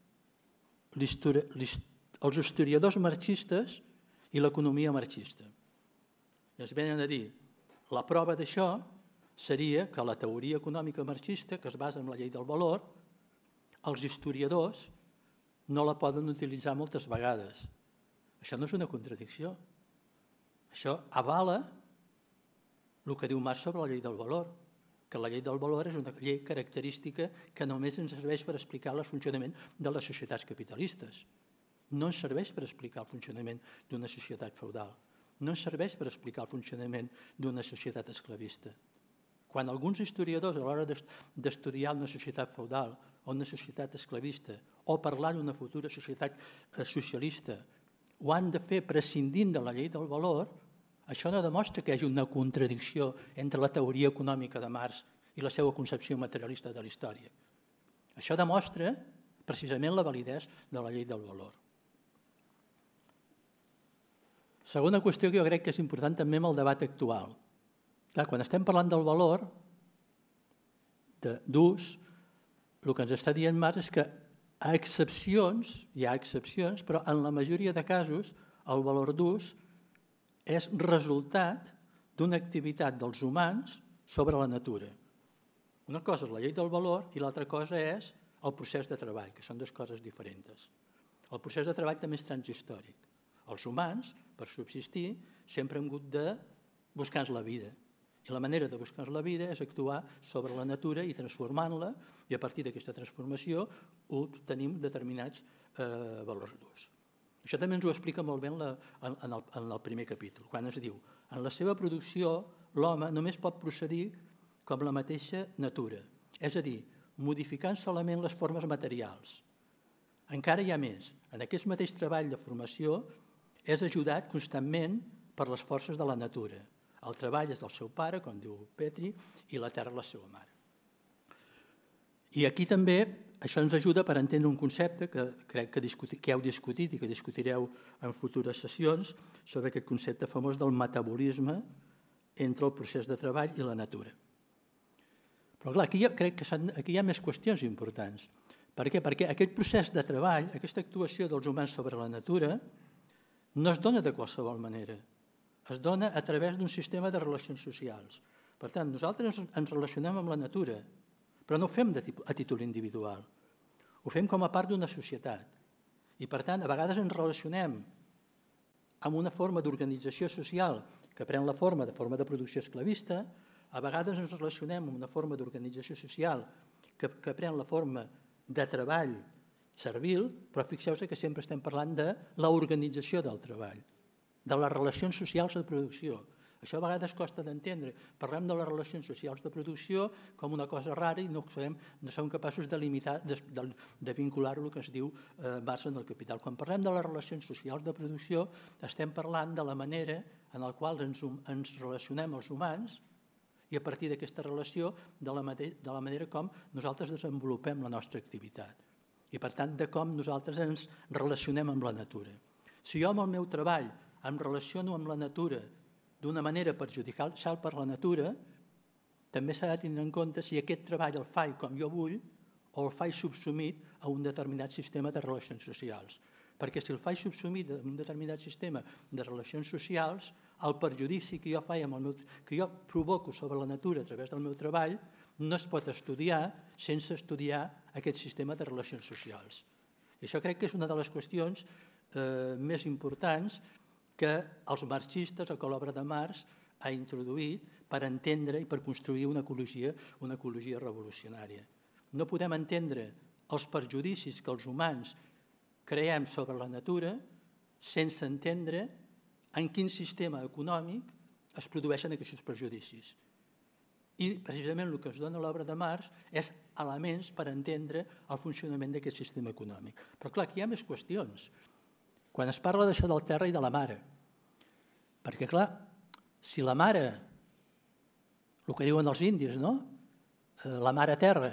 B: els historiadors marxistes i l'economia marxista. I ens venen a dir, la prova d'això seria que la teoria econòmica marxista, que es basa en la llei del valor, els historiadors no la poden utilitzar moltes vegades. Això no és una contradicció. Això avala el que diu Marx sobre la llei del valor, que la llei del valor és una llei característica que només ens serveix per explicar el funcionament de les societats capitalistes. No ens serveix per explicar el funcionament d'una societat feudal. No ens serveix per explicar el funcionament d'una societat esclavista. Quan alguns historiadors, a l'hora d'estudiar una societat feudal o una societat esclavista o parlar d'una futura societat socialista, ho han de fer prescindint de la llei del valor, Això no demostra que hi hagi una contradicció entre la teoria econòmica de Marx i la seva concepció materialista de la història. Això demostra precisament la validesa de la llei del valor. Segona qüestió que jo crec que és important també amb el debat actual. Clar, quan estem parlant del valor d'ús, el que ens està dient Marx és que hi ha excepcions, però en la majoria de casos el valor d'ús és resultat d'una activitat dels humans sobre la natura. Una cosa és la llei del valor i l'altra cosa és el procés de treball, que són dues coses diferents. El procés de treball també és transhistòric. Els humans, per subsistir, sempre hem hagut de buscar-nos la vida. I la manera de buscar la vida és actuar sobre la natura i transformant-la, i a partir d'aquesta transformació obtenim determinats valors d'ús. Això també ens ho explica molt bé en el primer capítol, quan es diu: en la seva producció, l'home només pot procedir com la mateixa natura, és a dir, modificant solament les formes materials. Encara hi ha més. En aquest mateix treball de formació és ajudat constantment per les forces de la natura. El treball és del seu pare, com diu Petri, i la terra la seva mare. I aquí també això ens ajuda per entendre un concepte que crec que heu discutit i que discutireu en futures sessions sobre aquest concepte famós del metabolisme entre el procés de treball i la natura. Però clar, aquí crec que aquí hi ha més qüestions importants. Per què? Perquè aquest procés de treball, aquesta actuació dels humans sobre la natura, no es dona de qualsevol manera. Es dona a través d'un sistema de relacions socials. Per tant, nosaltres ens relacionem amb la natura, però no ho fem a títol individual. Ho fem com a part d'una societat. I, per tant, a vegades ens relacionem amb una forma d'organització social que pren la forma de producció esclavista, a vegades ens relacionem amb una forma d'organització social que pren la forma de treball servil, però fixeu-vos que sempre estem parlant de l'organització del treball, de les relacions socials de producció. Això a vegades costa d'entendre. Parlem de les relacions socials de producció com una cosa rara i no som capaços de limitar, de vincular-ho al que es diu Marx en el Capital. Quan parlem de les relacions socials de producció, estem parlant de la manera en la qual ens relacionem els humans i a partir d'aquesta relació de la manera com nosaltres desenvolupem la nostra activitat. I, per tant, de com nosaltres ens relacionem amb la natura. Si jo amb el meu treball em relaciono amb la natura d'una manera perjudicial per la natura, també s'ha de tenir en compte si aquest treball el faig com jo vull o el faig subsumit a un determinat sistema de relacions socials. Perquè si el faig subsumit a un determinat sistema de relacions socials, el perjudici que jo provoco sobre la natura a través del meu treball no es pot estudiar sense estudiar aquest sistema de relacions socials. I això crec que és una de les qüestions més importants que els marxistes o que l'obra de Marx ha introduït per entendre i per construir una ecologia revolucionària. No podem entendre els perjudicis que els humans creem sobre la natura sense entendre en quin sistema econòmic es produeixen aquests perjudicis. I precisament el que ens dona l'obra de Marx és elements per entendre el funcionament d'aquest sistema econòmic. Però clar, aquí hi ha més qüestions. Quan es parla d'això del terra i de la mare, perquè clar, si la mare, el que diuen els indis, no? La mare terra,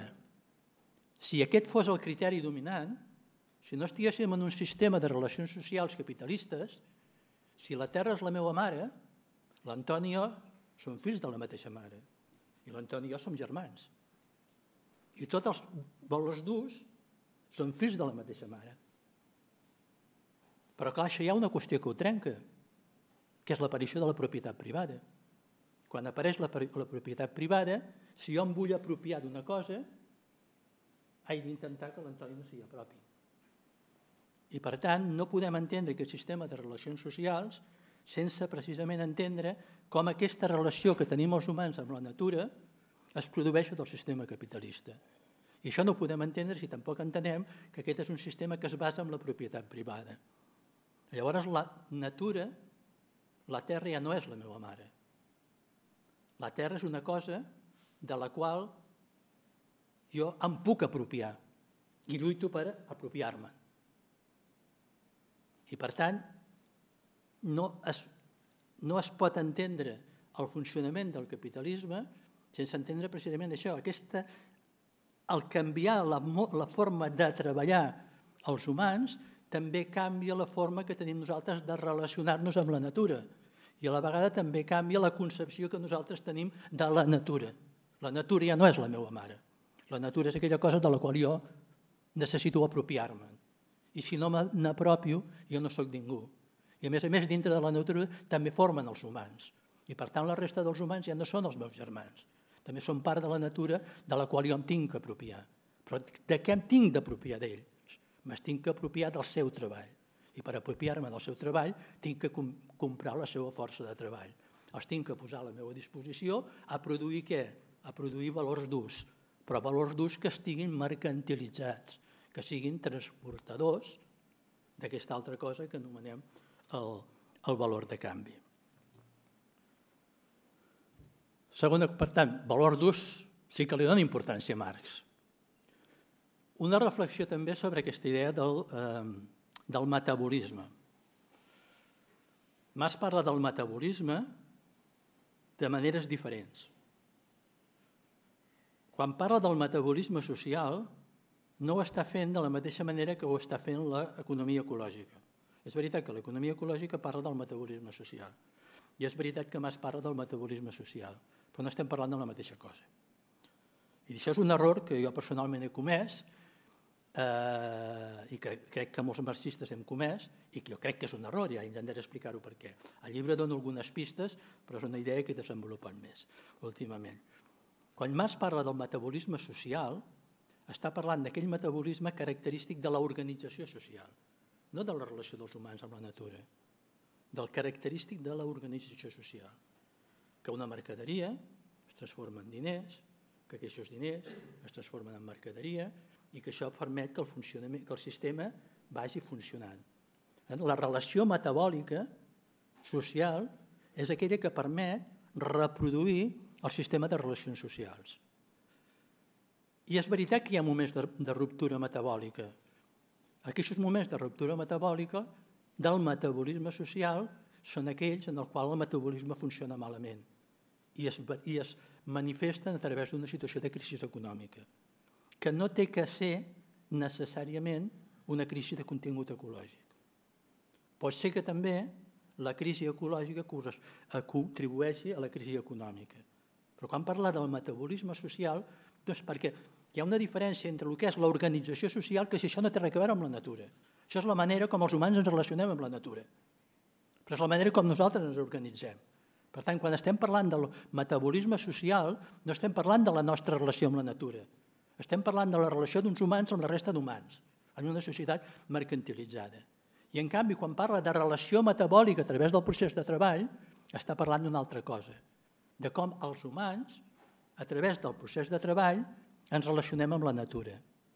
B: si aquest fos el criteri dominant, si no estiguéssim en un sistema de relacions socials capitalistes, si la terra és la meva mare, l'Antoni i jo som fills de la mateixa mare, i l'Antoni i jo som germans. I tots els valors d'ús són fills de la mateixa mare. Però clar, això hi ha una qüestió que ho trenca, que és l'aparició de la propietat privada. Quan apareix la propietat privada, si jo em vull apropiar d'una cosa, he d'intentar que l'Antoni no sigui propi. I per tant, no podem entendre aquest sistema de relacions socials sense precisament entendre com aquesta relació que tenim els humans amb la natura es produeix del sistema capitalista. I això no ho podem entendre si tampoc entenem que aquest és un sistema que es basa en la propietat privada. Llavors, la natura, la terra ja no és la meva mare. La terra és una cosa de la qual jo em puc apropiar i lluito per apropiar-me. I per tant, no es pot entendre el funcionament del capitalisme sense entendre precisament això. Al canviar la forma de treballar els humans, també canvia la forma que tenim nosaltres de relacionar-nos amb la natura. I a la vegada també canvia la concepció que nosaltres tenim de la natura. La natura ja no és la meva mare. La natura és aquella cosa de la qual jo necessito apropiar-me. I si no n'apropio, jo no sóc ningú. I a més, dintre de la natura també formen els humans. I per tant, la resta dels humans ja no són els meus germans. També són part de la natura de la qual jo em tinc que apropiar. Però de què em tinc d'apropiar d'ells? M'estic que apropiar del seu treball. I per apropiar-me del seu treball tinc que comprar la seva força de treball. Els tinc que posar a la meva disposició a produir què? A produir valors d'ús, però valors d'ús que estiguin mercantilitzats, que siguin transportadors d'aquesta altra cosa que anomenem el valor de canvi. Segona, per tant, valor d'ús sí que li dona importància a Marx. Una reflexió també sobre aquesta idea del metabolisme. Marx parla del metabolisme de maneres diferents. Quan parla del metabolisme social, no ho està fent de la mateixa manera que ho està fent l'economia ecològica. És veritat que l'economia ecològica parla del metabolisme social i és veritat que Marx parla del metabolisme social, però no estem parlant de la mateixa cosa. I això és un error que jo personalment he comès i que crec que molts marxistes hem comès i que jo crec que és un error, ja intentaré explicar-ho per què. Al llibre dono algunes pistes, però és una idea que he desenvolupat més últimament. Quan Marx parla del metabolisme social, està parlant d'aquell metabolisme característic de l'organització social, no de la relació dels humans amb la natura, del característic de l'organització social, que una mercaderia es transforma en diners, que aquests diners es transformen en mercaderia i que això permet que el sistema vagi funcionant. La relació metabòlica social és aquella que permet reproduir el sistema de relacions socials. I és veritat que hi ha moments de ruptura metabòlica. Aquests moments de ruptura metabòlica del metabolisme social són aquells en els quals el metabolisme funciona malament i es manifesten a través d'una situació de crisi econòmica, que no té que ser necessàriament una crisi de contingut ecològic. Pot ser que també la crisi ecològica contribueixi a la crisi econòmica. Però quan parla del metabolisme social, doncs perquè hi ha una diferència entre el que és l'organització social, que si això no té res a veure amb la natura. Això és la manera com els humans ens relacionem amb la natura. Però és la manera com nosaltres ens organitzem. Per tant, quan estem parlant del metabolisme social, no estem parlant de la nostra relació amb la natura. Estem parlant de la relació d'uns humans amb la resta d'humans, en una societat mercantilitzada. I, en canvi, quan parla de relació metabòlica a través del procés de treball, està parlant d'una altra cosa, de com els humans, a través del procés de treball, ens relacionem amb la natura.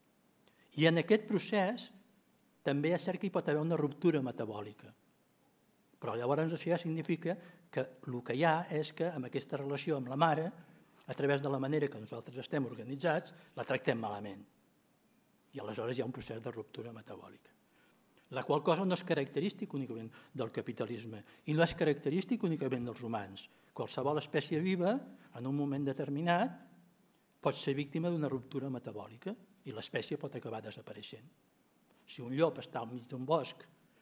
B: I en aquest procés també és cert que hi pot haver una ruptura metabòlica. Però llavors això ja significa que el que hi ha és que amb aquesta relació amb la mare, a través de la manera que nosaltres estem organitzats, la tractem malament. I aleshores hi ha un procés de ruptura metabòlica. La qual cosa no és característic únicament del capitalisme i no és característic únicament dels humans. Qualsevol espècie viva, en un moment determinat, pot ser víctima d'una ruptura metabòlica i l'espècie pot acabar desapareixent. Si un llop està al mig d'un bosc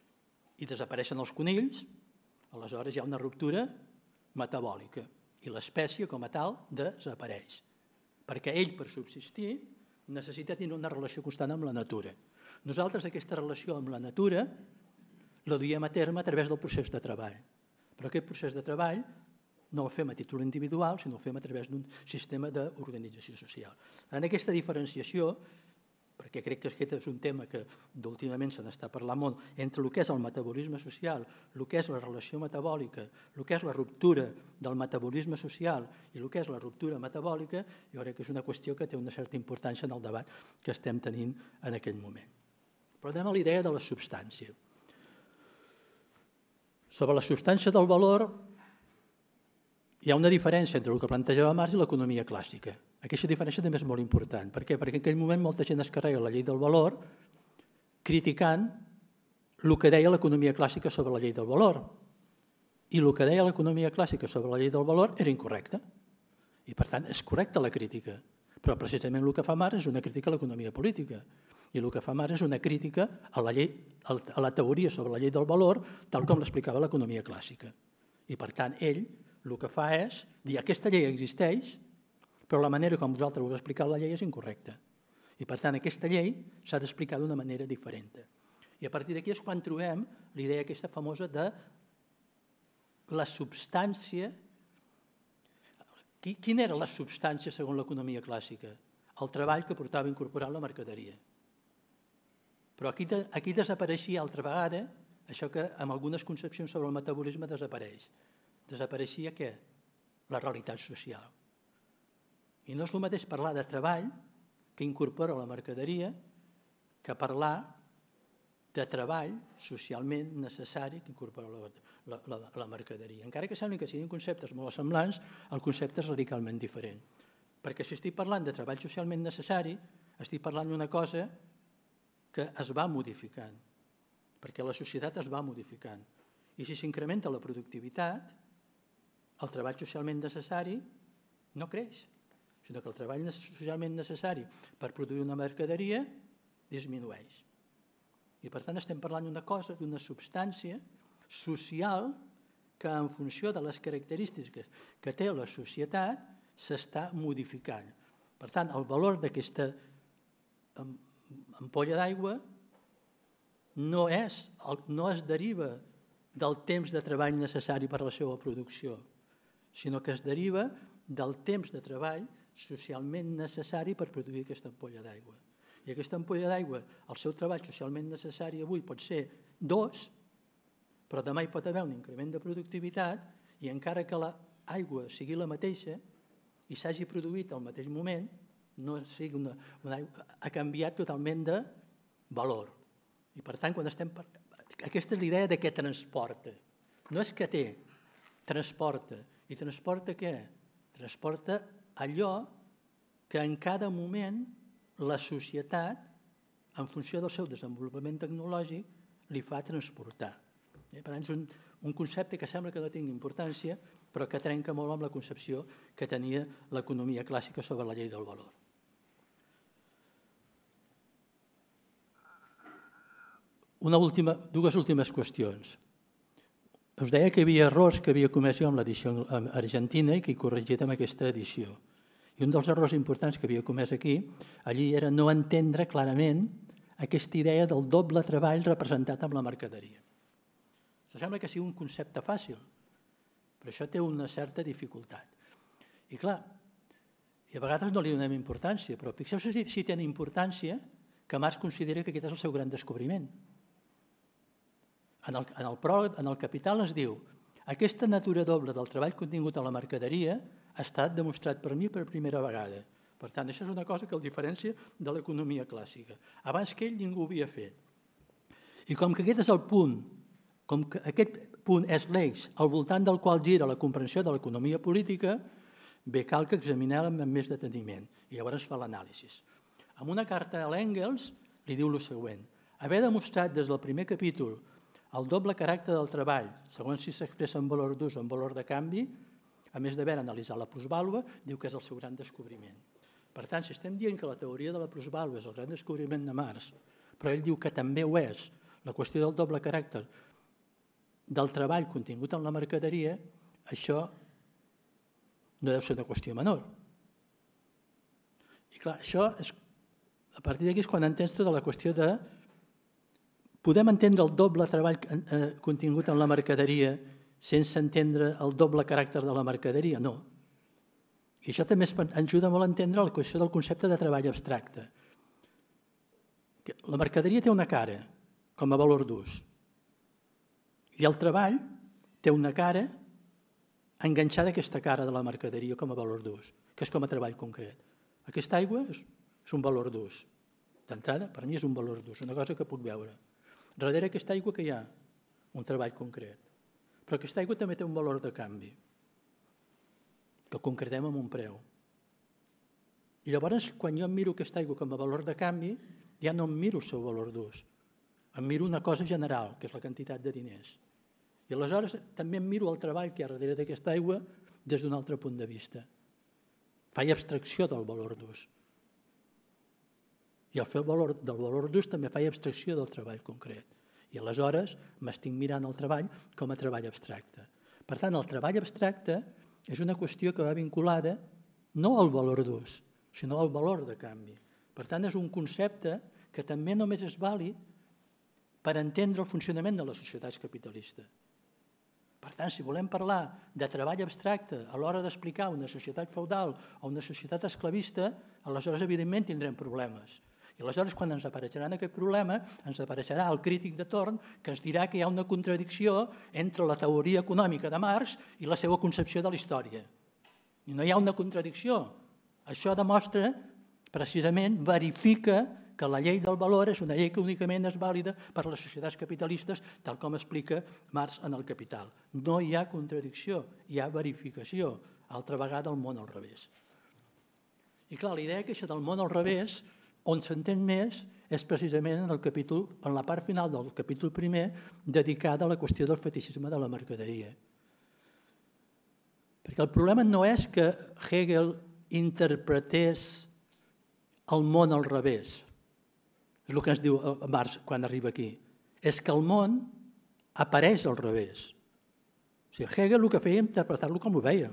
B: i desapareixen els conills, aleshores hi ha una ruptura metabòlica i l'espècie com a tal desapareix. Perquè ell, per subsistir, necessita tenir una relació constant amb la natura. Nosaltres aquesta relació amb la natura la duiem a terme a través del procés de treball. Però aquest procés de treball no el fem a títol individual, sinó el fem a través d'un sistema d'organització social. En aquesta diferenciació, perquè crec que aquest és un tema que últimament se n'està parlant molt, entre el que és el metabolisme social, el que és la relació metabòlica, el que és la ruptura del metabolisme social i el que és la ruptura metabòlica, jo crec que és una qüestió que té una certa importància en el debat que estem tenint en aquell moment. Però anem a la idea de la substància. Sobre la substància del valor hi ha una diferència entre el que plantejava Marx i l'economia clàssica. Aquesta diferència també és molt important. Per què? Perquè en aquell moment molta gent es carrega la llei del valor criticant el que deia l'economia clàssica sobre la llei del valor. I el que deia l'economia clàssica sobre la llei del valor era incorrecte. I, per tant, és correcta la crítica. Però precisament el que fa Marx és una crítica a l'economia política. I el que fa Marx és una crítica a la teoria sobre la llei del valor tal com l'explicava l'economia clàssica. I, per tant, ell el que fa és dir aquesta llei existeix, però la manera com vosaltres us explicau la llei és incorrecta. I, per tant, aquesta llei s'ha d'explicar d'una manera diferent. I a partir d'aquí és quan trobem l'idea aquesta famosa de la substància. Quina era la substància segons l'economia clàssica? El treball que portava incorporat la mercaderia. Però aquí desapareixia altra vegada això que amb algunes concepcions sobre el metabolisme desapareix. Desapareixia què? La realitat social. I no és el mateix parlar de treball que incorpora la mercaderia que parlar de treball socialment necessari que incorpora la mercaderia. Encara que sembli que siguin conceptes molt semblants, el concepte és radicalment diferent. Perquè si estic parlant de treball socialment necessari, estic parlant d'una cosa que es va modificant, perquè la societat es va modificant. I si s'incrementa la productivitat, el treball socialment necessari no creix, sinó que el treball socialment necessari per produir una mercaderia disminueix. I per tant estem parlant d'una cosa, d'una substància social que en funció de les característiques que té la societat s'està modificant. Per tant, el valor d'aquesta ampolla d'aigua no es deriva del temps de treball necessari per a la seva producció, sinó que es deriva del temps de treball socialment necessari per produir aquesta ampolla d'aigua. I aquesta ampolla d'aigua, el seu treball socialment necessari avui pot ser 2, però demà hi pot haver un increment de productivitat i encara que l'aigua sigui la mateixa i s'hagi produït al mateix moment, no sigui una aigua, ha canviat totalment de valor. I per tant, aquesta és l'idea de què transporta. No és que té, transporta. I transporta què? Transporta allò que en cada moment la societat, en funció del seu desenvolupament tecnològic, li fa transportar. Per tant, és un concepte que sembla que no tingui importància, però que trenca molt amb la concepció que tenia l'economia clàssica sobre la llei del valor. Dues últimes qüestions. Us deia que hi havia errors que havia comès jo amb l'edició argentina i que he corregit amb aquesta edició. I un dels errors importants que havia comès allí era no entendre clarament aquesta idea del doble treball representat amb la mercaderia. Sembla que sigui un concepte fàcil, però això té una certa dificultat. I clar, i a vegades no li donem importància, però fixeu-vos si té importància que Marx considera que aquest és el seu gran descobriment. En el Capital es diu aquesta natura doble del treball contingut a la mercaderia ha estat demostrat per mi per primera vegada. Per tant, això és una cosa que el diferencia de l'economia clàssica. Abans que ell ningú ho havia fet. I com que aquest és el punt, com que aquest punt és l'eix al voltant del qual gira la comprensió de l'economia política, bé cal que examinem amb més deteniment. I llavors fa l'anàlisi. En una carta a l'Engels li diu el següent: haver demostrat des del primer capítol el doble caràcter del treball, segons si s'expressa en valor d'ús o en valor de canvi, a més d'haver analitzat la plusvàlua, diu que és el seu gran descobriment. Per tant, si estem dient que la teoria de la plusvàlua és el gran descobriment de Marx, però ell diu que també ho és la qüestió del doble caràcter del treball contingut en la mercaderia, això no deu ser una qüestió menor. I clar, això, a partir d'aquí és quan entens tota la qüestió de podem entendre el doble treball contingut en la mercaderia sense entendre el doble caràcter de la mercaderia? No. I això també ens ajuda molt a entendre la qüestió del concepte de treball abstracte. La mercaderia té una cara, com a valor d'ús, i el treball té una cara enganxada a aquesta cara de la mercaderia com a valor d'ús, que és com a treball concret. Aquesta aigua és un valor d'ús. D'entrada, per mi és un valor d'ús, una cosa que puc veure. Darrere aquesta aigua que hi ha un treball concret. Però aquesta aigua també té un valor de canvi, que el concretem amb un preu. I llavors, quan jo em miro aquesta aigua com a valor de canvi, ja no em miro el seu valor d'ús. Em miro una cosa general, que és la quantitat de diners. I aleshores també em miro el treball que hi ha darrere d'aquesta aigua des d'un altre punt de vista. Faig abstracció del valor d'ús. I al fer del valor d'ús també faig abstracció del treball concret. I aleshores m'estic mirant el treball com a treball abstracte. Per tant, el treball abstracte és una qüestió que va vinculada no al valor d'ús, sinó al valor de canvi. Per tant, és un concepte que també només és vàlid per entendre el funcionament de les societats capitalistes. Per tant, si volem parlar de treball abstracte a l'hora d'explicar una societat feudal o una societat esclavista, aleshores, evidentment, tindrem problemes. I aleshores, quan ens apareixerà aquest problema, ens apareixerà el crític de torn que ens dirà que hi ha una contradicció entre la teoria econòmica de Marx i la seva concepció de la història. I no hi ha una contradicció. Això demostra, precisament, verifica que la llei del valor és una llei que únicament és vàlida per a les societats capitalistes, tal com explica Marx en el Capital. No hi ha contradicció, hi ha verificació. Altra vegada, el món al revés. I clar, la idea que això del món al revés, on s'entén més, és precisament en la part final del capítol primer, dedicada a la qüestió del fetixisme de la mercaderia. Perquè el problema no és que Hegel interpretés el món al revés, és el que ens diu Marx quan arriba aquí, és que el món apareix al revés. O sigui, Hegel el que feia interpretar-lo com ho veia.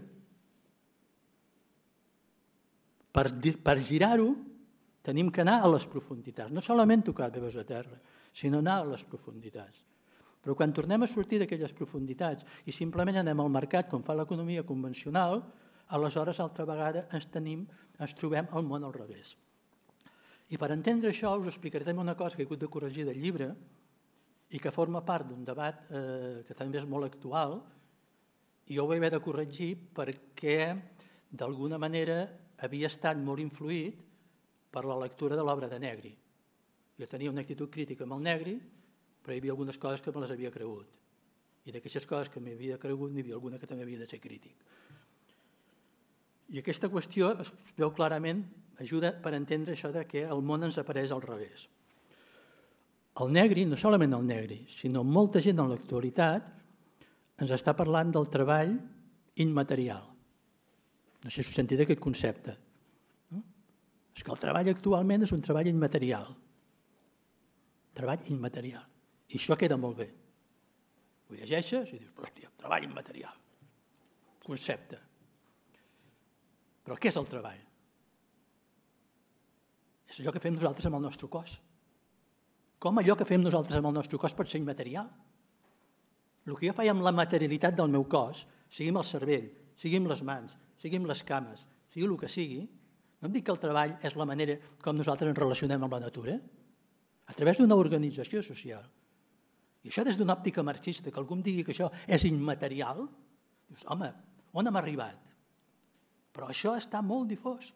B: Per girar-ho, tenim que anar a les profunditats, no solament tocar de peus a terra, sinó anar a les profunditats. Però quan tornem a sortir d'aquelles profunditats i simplement anem al mercat com fa l'economia convencional, aleshores, altra vegada, ens trobem al món al revés. I per entendre això us explicaré també una cosa que he hagut de corregir del llibre i que forma part d'un debat que també és molt actual i jo ho vaig haver de corregir perquè d'alguna manera havia estat molt influït per la lectura de l'obra de Negri. Jo tenia una actitud crítica amb el Negri, però hi havia algunes coses que me les havia cregut. I d'aquestes coses que m'havia cregut n'hi havia alguna que també havia de ser crític. I aquesta qüestió es veu clarament, ajuda per entendre això de que el món ens apareix al revés. El Negri, no solament el Negri, sinó molta gent en l'actualitat ens està parlant del treball immaterial. No sé si heu sentit aquest concepte. És que el treball actualment és un treball immaterial. Treball immaterial. I això queda molt bé. Ho llegeixes i dius, hòstia, treball immaterial. Concepte. Però què és el treball? És allò que fem nosaltres amb el nostre cos. Com allò que fem nosaltres amb el nostre cos pot ser immaterial? El que jo faig amb la materialitat del meu cos, sigui amb el cervell, sigui amb les mans, sigui amb les cames, sigui el que sigui, no em dic que el treball és la manera com nosaltres ens relacionem amb la natura, a través d'una organització social. I això des d'una òptica marxista, que algú em digui que això és immaterial, dius, home, on hem arribat? Però això està molt difós.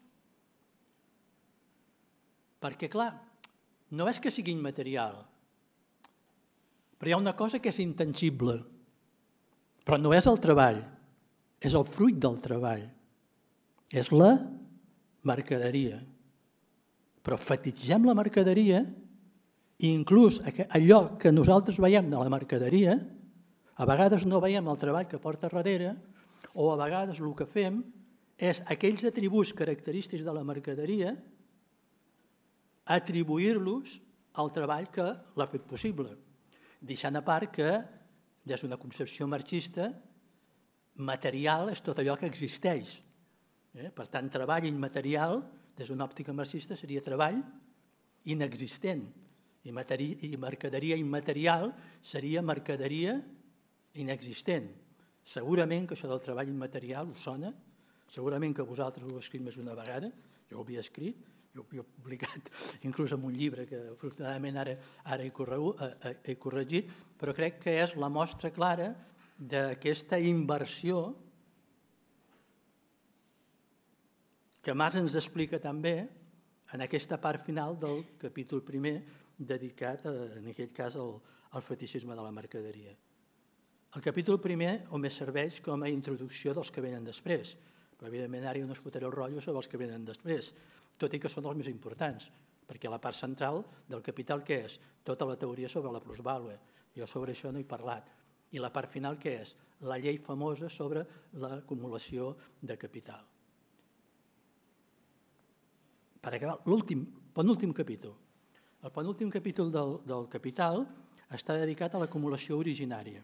B: Perquè, clar, no és que sigui immaterial, però hi ha una cosa que és intangible, però no és el treball, és el fruit del treball, és la mercaderia. Però fetitzem la mercaderia i inclús allò que nosaltres veiem de la mercaderia, a vegades no veiem el treball que porta darrere o a vegades el que fem és aquells atributs característics de la mercaderia atribuir-los al treball que l'ha fet possible, deixant a part que, des d'una concepció marxista, material és tot allò que existeix. Per tant, treball immaterial, des d'una òptica marxista, seria treball inexistent. I mercaderia immaterial seria mercaderia inexistent. Segurament que això del treball immaterial us sona, segurament que vosaltres ho heu escrit més d'una vegada, jo ho havia escrit, jo ho he publicat inclús en un llibre que afortunadament ara he corregit, però crec que és la mostra clara d'aquesta inversió que Marx ens explica també en aquesta part final del capítol primer dedicat, en aquest cas, al fetixisme de la mercaderia. El capítol primer només serveix com a introducció dels que venen després, però evidentment ara jo no es fotré el rotllo sobre els que venen després, tot i que són els més importants, perquè la part central del Capital què és? Tota la teoria sobre la plusvàlua. Jo sobre això no he parlat. I la part final què és? La llei famosa sobre l'acumulació de capital. Per acabar, penúltim capítol. El penúltim capítol del Capital està dedicat a l'acumulació originària.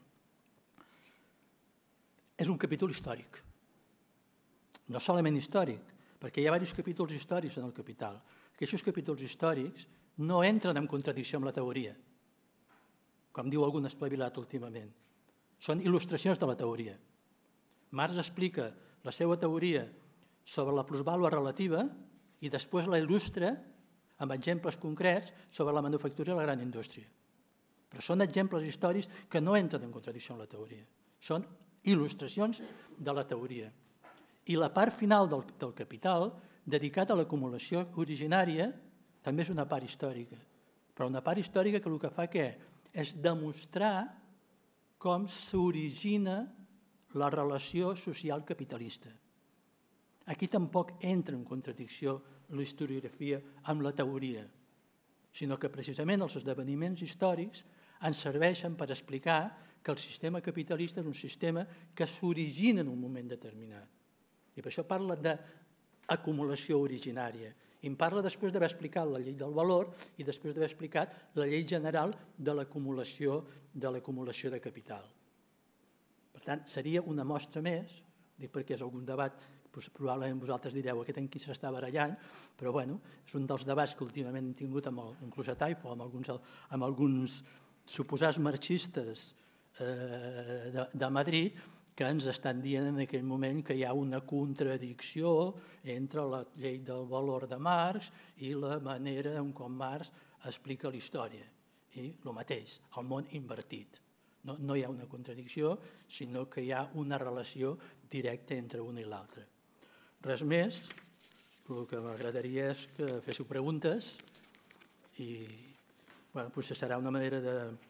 B: És un capítol històric. No solament històric, perquè hi ha diversos capítols històrics en el Capital. Aquests capítols històrics no entren en contradicció amb la teoria, com diu algun espavilat últimament. Són il·lustracions de la teoria. Marx explica la seva teoria sobre la plusvàlua relativa i després la il·lustra amb exemples concrets sobre la manufactura i la gran indústria. Però són exemples històrics que no entren en contradicció amb la teoria. Són il·lustracions de la teoria. I la part final del Capital, dedicat a l'acumulació originària, també és una part històrica. Però una part històrica que el que fa què? És demostrar com s'origina la relació social capitalista. Aquí tampoc entra en contradicció la historiografia amb la teoria, sinó que precisament els esdeveniments històrics ens serveixen per explicar que el sistema capitalista és un sistema que s'origina en un moment determinat. I per això parla d'acumulació originària. I em parla després d'haver explicat la llei del valor i després d'haver explicat la llei general de l'acumulació de capital. Per tant, seria una mostra més, dic perquè és algun debat, probablement vosaltres direu aquest en qui s'està barallant, però bueno, és un dels debats que últimament hem tingut inclús a Taifo, amb alguns suposats marxistes de Madrid, que ens estan dient en aquell moment que hi ha una contradicció entre la llei del valor de Marx i la manera en com Marx explica la història. I el mateix, el món invertit. No hi ha una contradicció, sinó que hi ha una relació directa entre una i l'altra. Res més, el que m'agradaria és que féssiu preguntes i potser serà una manera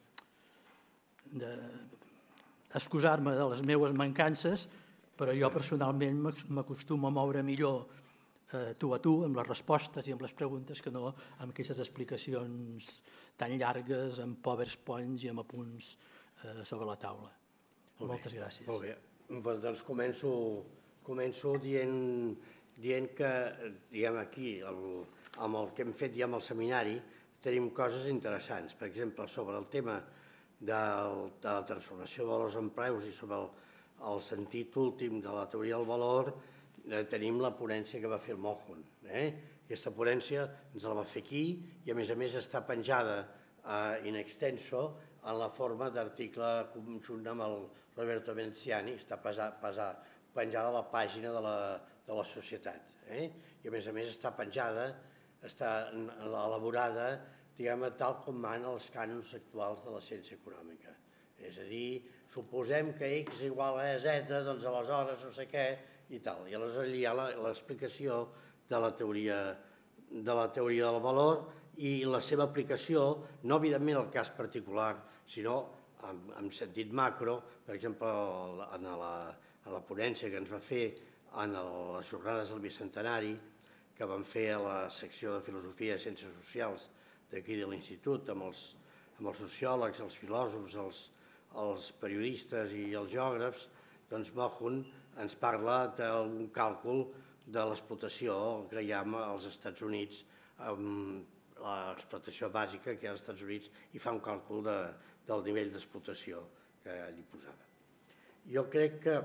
B: d'excusar-me de les meves mancances, però jo personalment m'acostumo a moure millor tu a tu amb les respostes i amb les preguntes que no amb aquestes explicacions tan llargues, amb PowerPoints i amb apunts sobre la taula. Moltes gràcies.
A: Molt bé. Doncs començo dient que, diguem, aquí, amb el que hem fet ja amb el seminari, tenim coses interessants. Per exemple, sobre el tema de la transformació de valors en preus i sobre el sentit últim de la teoria del valor, tenim la ponència que va fer el Mohun. Aquesta ponència ens la va fer aquí i a més està penjada in extenso en la forma d'article conjunt amb el Roberto Veneziani, està penjada a la pàgina de la societat. I a més està penjada, està elaborada, diguem-ne, tal com manen els cànons actuals de la ciència econòmica. És a dir, suposem que X igual a Z, doncs aleshores no sé què i tal. I aleshores allà hi ha l'explicació de la teoria del valor i la seva aplicació, no evidentment al cas particular, sinó en sentit macro, per exemple, en la ponència que ens va fer en les jornades del Bicentenari, que vam fer a la secció de Filosofia i Ciències Socials d'aquí de l'Institut, amb els sociòlegs, els filòsofs, els periodistes i els geògrafs, doncs Mohun ens parla d'un càlcul de l'explotació que hi ha als Estats Units, l'explotació bàsica que hi ha als Estats Units, i fa un càlcul del nivell d'explotació que allí posava. Jo crec que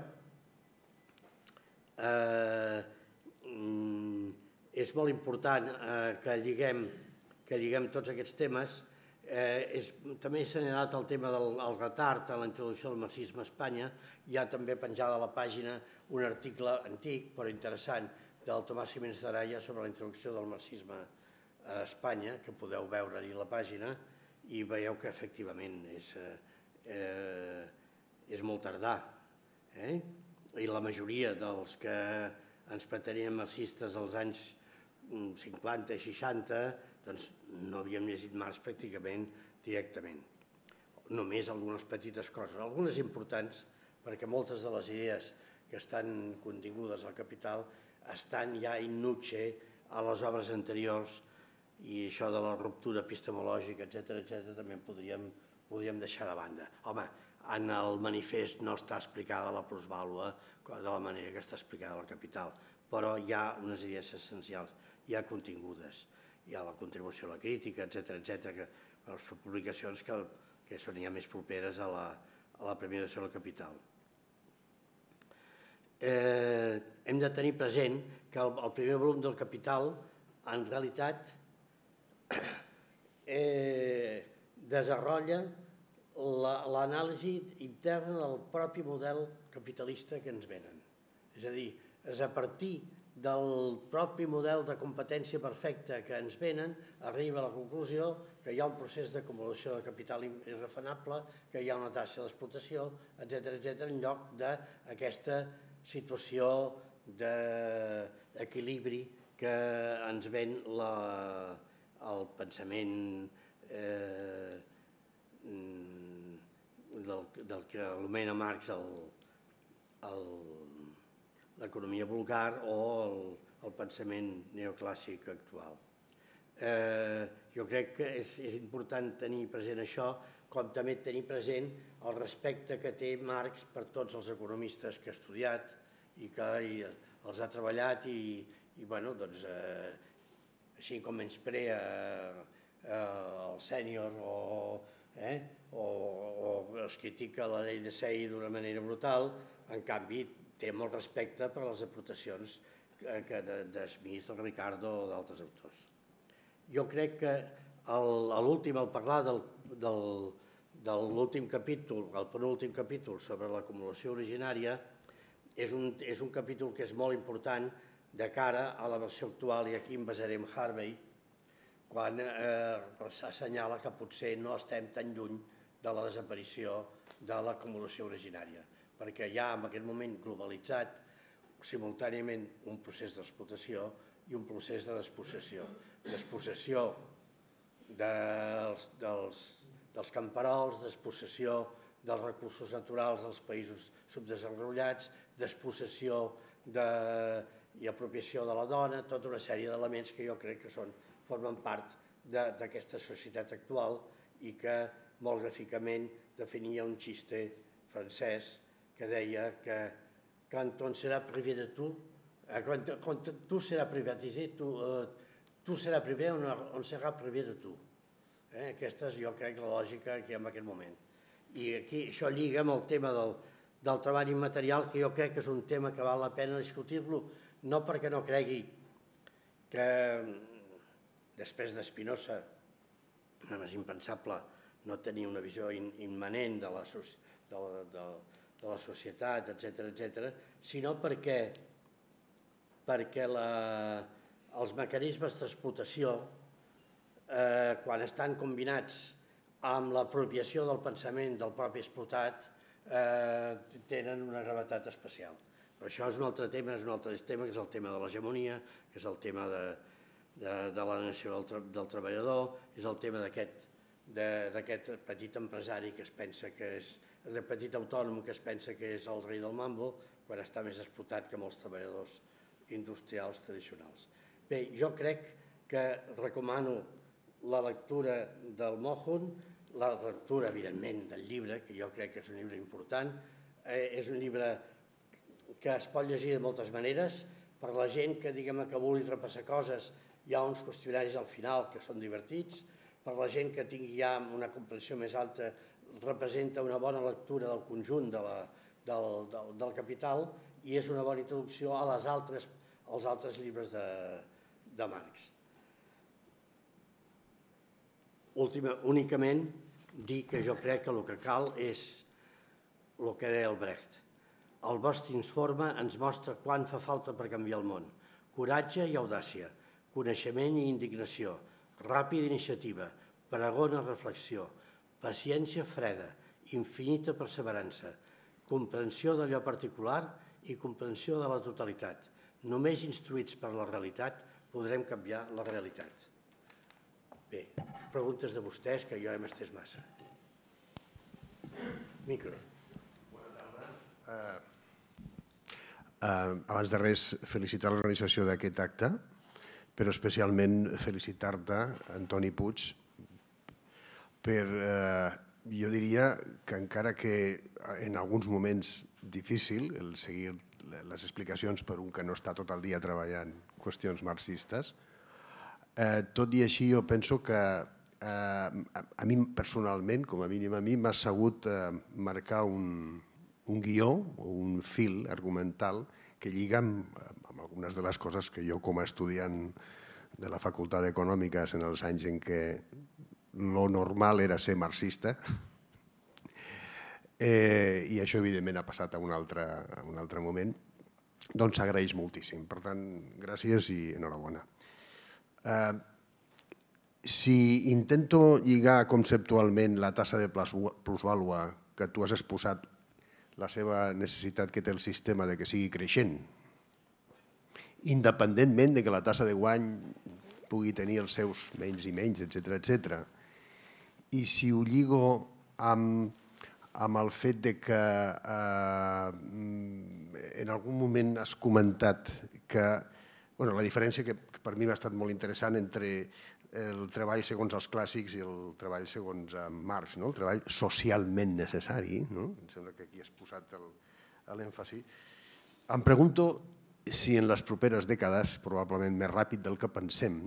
A: és molt important que lliguem tots aquests temes. També s'ha anat el tema del retard en la introducció del marxisme a Espanya. Hi ha també penjada a la pàgina un article antic, però interessant, del Tomàs Giménez de Araya sobre la introducció del marxisme a Espanya, que podeu veure-hi a la pàgina, i veieu que efectivament és molt tardà. I la majoria dels que ens pretenien marxistes als anys 50 i 60 doncs no havíem llegit Marx pràcticament directament. Només algunes petites coses, algunes importants, perquè moltes de les idees que estan contingudes al Capital estan ja in nuce a les obres anteriors i això de la ruptura epistemològica, etc., també podríem deixar de banda. Home, en el manifest no està explicada la plusvàlua de la manera que està explicada el capital, però hi ha unes idees essencials, hi ha contingudes, hi ha la contribució a la crítica, etc., que són publicacions que són ja més properes a la primeració del capital. Hem de tenir present que el primer volum del Capital en realitat desenvolupa l'anàlisi interna del propi model capitalista que ens venen. És a dir, és a partir del propi model de competència perfecta que ens venen, arriba a la conclusió que hi ha un procés d'acumulació de capital irrefanable, que hi ha una taxa d'explotació, etc., en lloc d'aquesta situació d'equilibri que ens ven el pensament del que anomena Marx l'economia vulgar o el pensament neoclàssic actual. Jo crec que és important tenir present això, com també tenir present el respecte que té Marx per tots els economistes que ha estudiat i que els ha treballat i així com menysprea el sènior o es critica la llei de Say d'una manera brutal, en canvi té molt respecte per les aportacions de Smith o Ricardo o d'altres autors. Jo crec que l'últim, al parlar de l'últim capítol, el penúltim capítol sobre l'acumulació originària, és un capítol que és molt important de cara a la versió actual, i aquí em basaré en Harvey, quan assenyala que potser no estem tan lluny de la desaparició de l'acumulació originària, perquè hi ha en aquest moment globalitzat simultàniament un procés d'explotació i un procés de despossessió. Despossessió dels camperols, despossessió dels recursos naturals dels països subdesenvolupats, despossessió i apropiació de la dona, tota una sèrie d'elements que jo crec que formen part d'aquesta societat actual i que molt gràficament definia un xiste francès que deia que quand on serà privé de tu, quand tu serà privatisé, tu serà privé on serà privé de tu. Aquesta és, jo crec, la lògica que hi ha en aquest moment. I aquí això lliga amb el tema del treball immaterial, que jo crec que és un tema que val la pena discutir-lo, no perquè no cregui que després d'Spinoza és impensable no tenir una visió immanent de la societat, etc., sinó perquè els mecanismes d'explotació, quan estan combinats amb l'apropiació del pensament del propi explotat, tenen una gravetat especial. Però això és un altre tema, que és el tema de l'hegemonia, que és el tema de la nació del treballador, és el tema d'aquest petit empresari que es pensa que és, de petit autònom que es pensa que és el rei del mambo, quan està més explotat que molts treballadors industrials tradicionals. Bé, jo crec que recomano la lectura del Mohun, la lectura, evidentment, del llibre, que jo crec que és un llibre important. És un llibre que es pot llegir de moltes maneres. Per la gent que vulgui repassar coses, hi ha uns qüestionaris al final que són divertits. Per la gent que tingui ja una comprensió més alta, representa una bona lectura del conjunt del Capital i és una bona introducció als altres llibres de Marx. Únicament dir que jo crec que el que cal és el que deia el Brecht. El vostre informe ens mostra quant fa falta per canviar el món. Coratge i audàcia, coneixement i indignació, ràpida iniciativa, pregona reflexió, paciència freda, infinita perseverança, comprensió d'allò particular i comprensió de la totalitat. Només instruïts per la realitat podrem canviar la realitat. Bé, preguntes de vostès, que jo hem estès massa. Micro.
C: Bona tarda. Abans de res, felicitar l'organització d'aquest acte, però especialment felicitar-te, Antoni Puig, per, jo diria que encara que en alguns moments difícil el seguir les explicacions per un que no està tot el dia treballant qüestions marxistes, tot i així jo penso que a mi personalment, com a mínim a mi, m'ha sabut marcar un guió o un fil argumental que lliga amb algunes de les coses que jo com a estudiant de la Facultat d'Econòmiques en els anys en què lo normal era ser marxista, i això evidentment ha passat a un altre moment, doncs s'agraeix moltíssim. Per tant, gràcies i enhorabona. Si intento lligar conceptualment la tassa de plusvàlua que tu has exposat, la seva necessitat que té el sistema de que sigui creixent, independentment de que la tassa de guany pugui tenir els seus menys i menys, etc. I si ho lligo amb el fet que en algun moment has comentat que la diferència que per mi m'ha estat molt interessant entre el treball segons els clàssics i el treball segons Marx, el treball socialment necessari, em sembla que aquí has posat l'èmfasi. Em pregunto si en les properes dècades, probablement més ràpid del que pensem,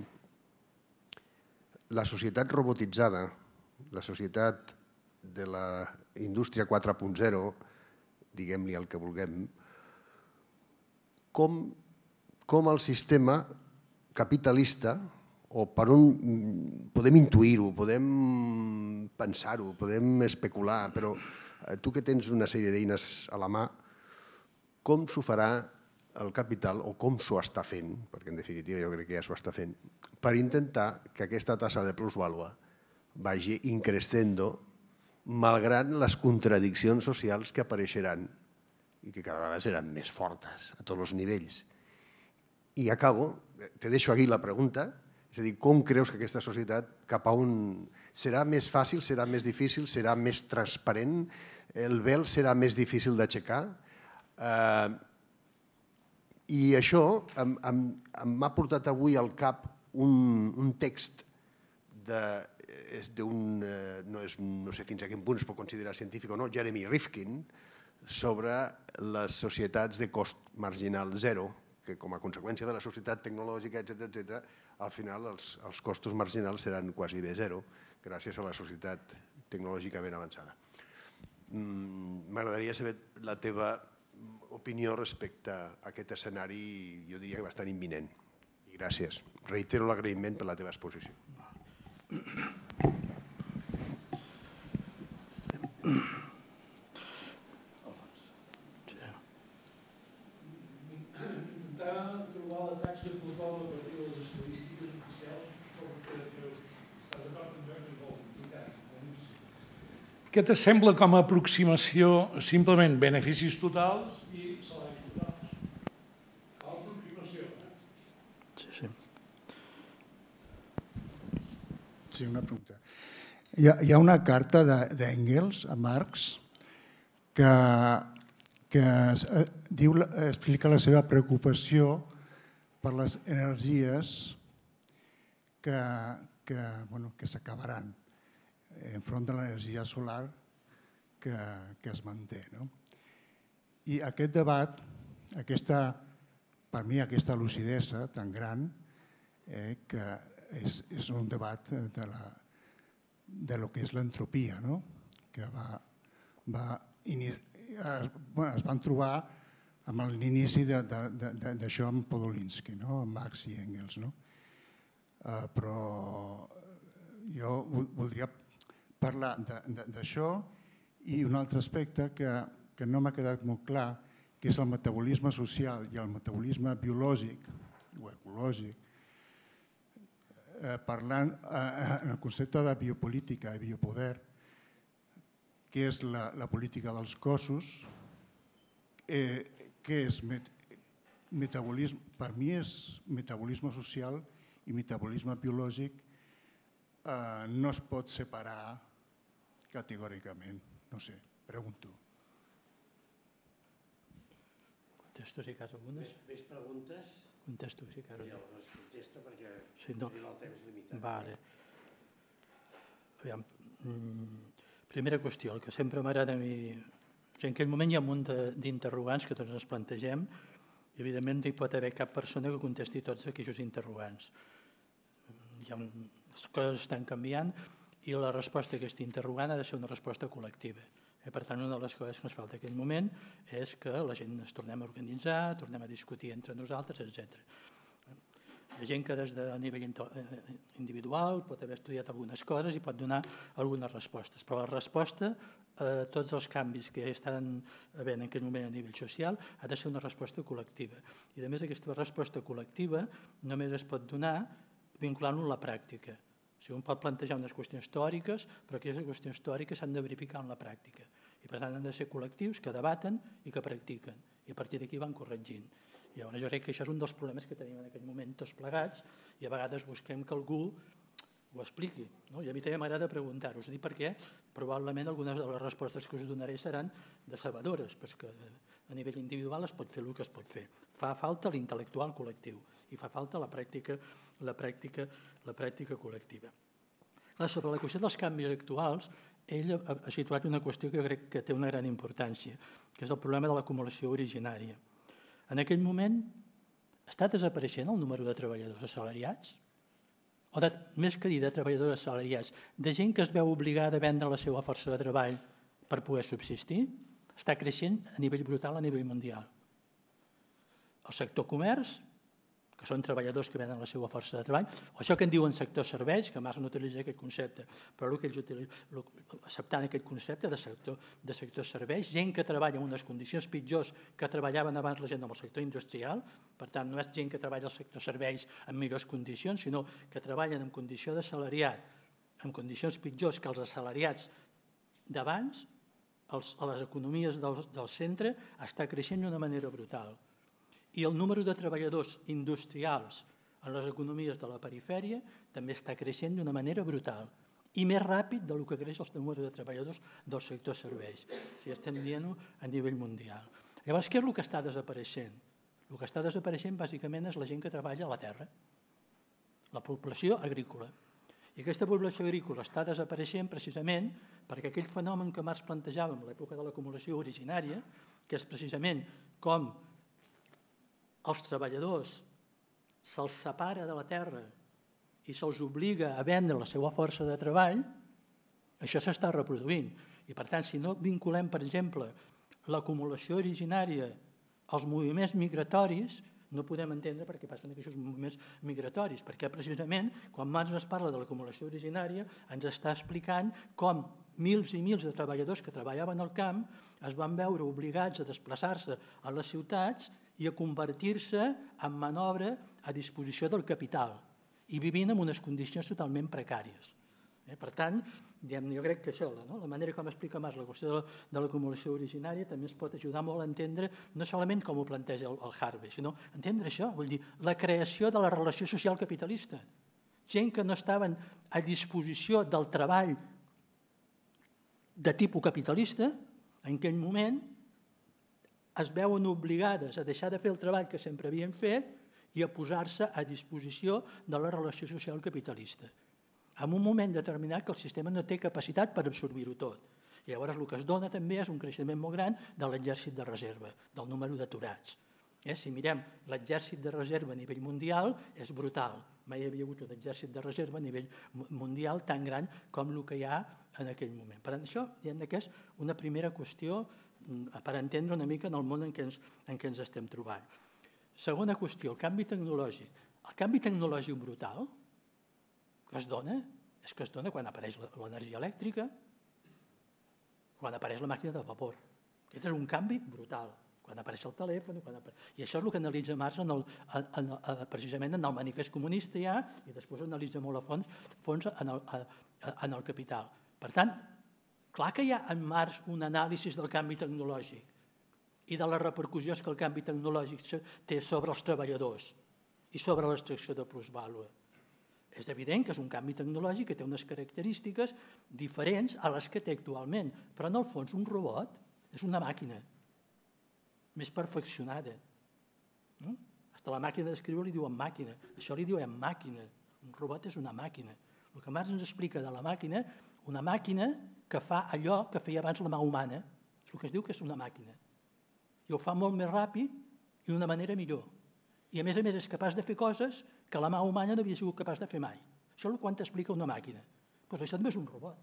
C: la societat robotitzada, la societat de la indústria 4.0, diguem-li el que vulguem, com el sistema capitalista, o per on podem intuir-ho, podem pensar-ho, podem especular, però tu que tens una sèrie d'eines a la mà, com s'ho farà el capital, o com s'ho està fent, perquè en definitiva jo crec que ja s'ho està fent, per intentar que aquesta tassa de plusvàlua vagi increscendo malgrat les contradiccions socials que apareixeran i que cada vegada seran més fortes a tots els nivells. I acabo, te deixo aquí la pregunta, és a dir, com creus que aquesta societat cap a on serà més fàcil, serà més difícil, serà més transparent, el vel serà més difícil d'aixecar? I això m'ha portat avui al cap un text d'un, no sé fins a quin punt es pot considerar científic o no, Jeremy Rifkin, sobre les societats de cost marginal zero, que com a conseqüència de la societat tecnològica, etc., al final els costos marginals seran quasi bé zero, gràcies a la societat tecnològicament avançada. M'agradaria saber la teva opinió respecte a aquest escenari, jo diria que bastant imminent. I gràcies. Reitero l'agraïment per la teva exposició.
D: Què te sembla com a aproximació simplement beneficis totals i salaris totals? Aproximació.
B: Sí.
E: Sí, una pregunta. Hi ha una carta d'Engels a Marx que explica la seva preocupació per les energies que s'acabaran enfront de l'energia solar que es manté. I aquest debat, per mi aquesta lucidesa tan gran, que és un debat de lo que és l'entropia, que es van trobar amb l'inici d'això amb Podolinsky, amb Marx i Engels. Però jo voldria parlar d'això i un altre aspecte que no m'ha quedat molt clar, que és el metabolisme social i el metabolisme biològic o ecològic, parlant en el concepte de biopolítica i biopoder, que és la política dels cossos, que és metabolisme, per mi és metabolisme social i metabolisme biològic, no es pot separar categòricament. No sé, pregunto.
B: Contesto si cas algunes.
A: Més preguntes?
B: contesto, si cal.
A: Ja no es contesta perquè
B: Sí, no.
A: tenim el temps limitat.
B: Vale. Aviam, primera qüestió, el que sempre m'agrada a mi... En aquell moment hi ha un munt d'interrogants que tots ens plantegem i, evidentment, no hi pot haver cap persona que contesti tots aquells interrogants. Les coses estan canviant i la resposta a aquest interrogant ha de ser una resposta col·lectiva. Per tant, una de les coses que ens falta en aquell moment és que la gent ens tornem a organitzar, tornem a discutir entre nosaltres, etc. Hi ha gent que des de nivell individual pot haver estudiat algunes coses i pot donar algunes respostes, però la resposta a tots els canvis que estan havent en aquell moment a nivell social ha de ser una resposta col·lectiva. I, a més, aquesta resposta col·lectiva només es pot donar vinculant-lo a la pràctica. O sigui, un pot plantejar unes qüestions teòriques, però aquestes qüestions teòriques s'han de verificar en la pràctica. I, per tant, han de ser col·lectius que debaten i que practiquen. I a partir d'aquí van corregint. I llavors jo crec que això és un dels problemes que tenim en aquest moment tots plegats i a vegades busquem que algú ho expliqui. I a mi també m'agrada preguntar-ho, perquè probablement algunes de les respostes que us donaré seran decebedores, perquè a nivell individual es pot fer el que es pot fer. Fa falta l'intel·lectual col·lectiu i fa falta la pràctica col·lectiva. Sobre la qüestió dels canvis actuals, ell ha situat una qüestió que jo crec que té una gran importància, que és el problema de l'acumulació originària. En aquell moment està desapareixent el número de treballadors assalariats? O més que dir de treballadors assalariats, de gent que es veu obligada a vendre la seva força de treball per poder subsistir? Està creixent a nivell brutal, a nivell mundial. El sector comerç, que són treballadors que venen la seva força de treball, o això que en diuen sector serveis, que Marx no utilitza aquest concepte, però el que ells utilitzen, acceptant aquest concepte de sector serveis, gent que treballa en unes condicions pitjors que treballaven abans la gent del sector industrial, per tant, no és gent que treballa al sector serveis en millors condicions, sinó que treballen en condició d'assalariat, en condicions pitjors que els assalariats d'abans, a les economies del centre, està creixent d'una manera brutal. I el número de treballadors industrials en les economies de la perifèria també està creixent d'una manera brutal i més ràpid del que creix el número de treballadors del sector serveis, si estem dient-ho a nivell mundial. Llavors, què és el que està desapareixent? El que està desapareixent bàsicament és la gent que treballa a la terra, la població agrícola. I aquesta població agrícola està desapareixent precisament perquè aquell fenomen que Marx plantejava en l'època de l'acumulació originària, que és precisament com els treballadors se'ls separa de la terra i se'ls obliga a vendre la seva força de treball, això s'està reproduint. I, per tant, si no vinculem, per exemple, l'acumulació originària als moviments migratoris, no podem entendre per què passen aquests moviments migratoris, perquè precisament, quan Marx ens parla de l'acumulació originària, ens està explicant com mils i mils de treballadors que treballaven al camp es van veure obligats a desplaçar-se a les ciutats i a convertir-se en mà d'obra a disposició del capital i vivint en unes condicions totalment precàries. Per tant, jo crec que això, la manera com explica Marx la qüestió de l'acumulació originària també ens pot ajudar molt a entendre no solament com ho planteja el Harvey, sinó entendre això, vull dir, la creació de la relació social capitalista. Gent que no estaven a disposició del treball de tipus capitalista, en aquell moment es veuen obligades a deixar de fer el treball que sempre havien fet i a posar-se a disposició de la relació social capitalista. En un moment determinat que el sistema no té capacitat per absorbir-ho tot. I llavors el que es dona també és un creixement molt gran de l'exèrcit de reserva, del número d'aturats. Si mirem l'exèrcit de reserva a nivell mundial, és brutal. Mai hi havia hagut un exèrcit de reserva a nivell mundial tan gran com el que hi ha en aquell moment. Per tant, això és una primera qüestió per entendre una mica en el món en què ens estem trobant. Segona qüestió, el canvi tecnològic. El canvi tecnològic brutal que es dona és que es dona quan apareix l'energia elèctrica, quan apareix la màquina de vapor. Aquest és un canvi brutal. Quan apareix el telèfon... I això és el que analitza Marx precisament en el manifest comunista ja, i després analitza molt a fons en el Capital. Per tant, clar que hi ha en Marx un anàlisi del canvi tecnològic i de les repercussions que el canvi tecnològic té sobre els treballadors i sobre l'extracció de plusvàlua. És evident que és un canvi tecnològic que té unes característiques diferents a les que té actualment, però en el fons un robot és una màquina més perfeccionada. Hasta la màquina d'escriure li diuen màquina. Això li diuen màquina. Un robot és una màquina. El que Marx ens explica de la màquina, una màquina que fa allò que feia abans la mà humana. És el que es diu que és una màquina. I ho fa molt més ràpid i d'una manera millor. I a més és capaç de fer coses que la mà humana no havia sigut capaç de fer mai. Això és quan t'explica una màquina. Doncs això també és un robot.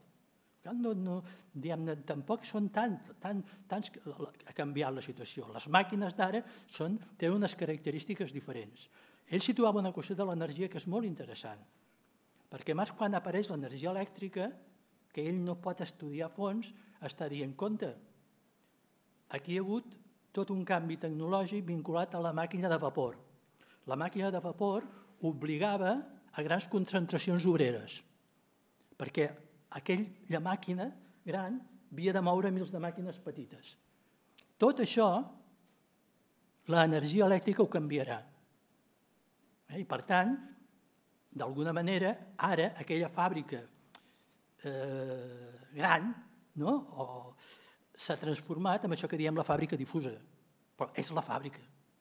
B: Tampoc són tants a canviar la situació. Les màquines d'ara tenen unes característiques diferents. Ell situava una qüestió de l'energia que és molt interessant, perquè Marx, quan apareix l'energia elèctrica, que ell no pot estudiar a fons, està dient, compte, aquí hi ha hagut tot un canvi tecnològic vinculat a la màquina de vapor. La màquina de vapor obligava a grans concentracions obreres, perquè aquella màquina gran havia de moure mils de màquines petites. Tot això, l'energia elèctrica ho canviarà. I, per tant, d'alguna manera, ara aquella fàbrica gran s'ha transformat en això que diem la fàbrica difusa. Però és la fàbrica.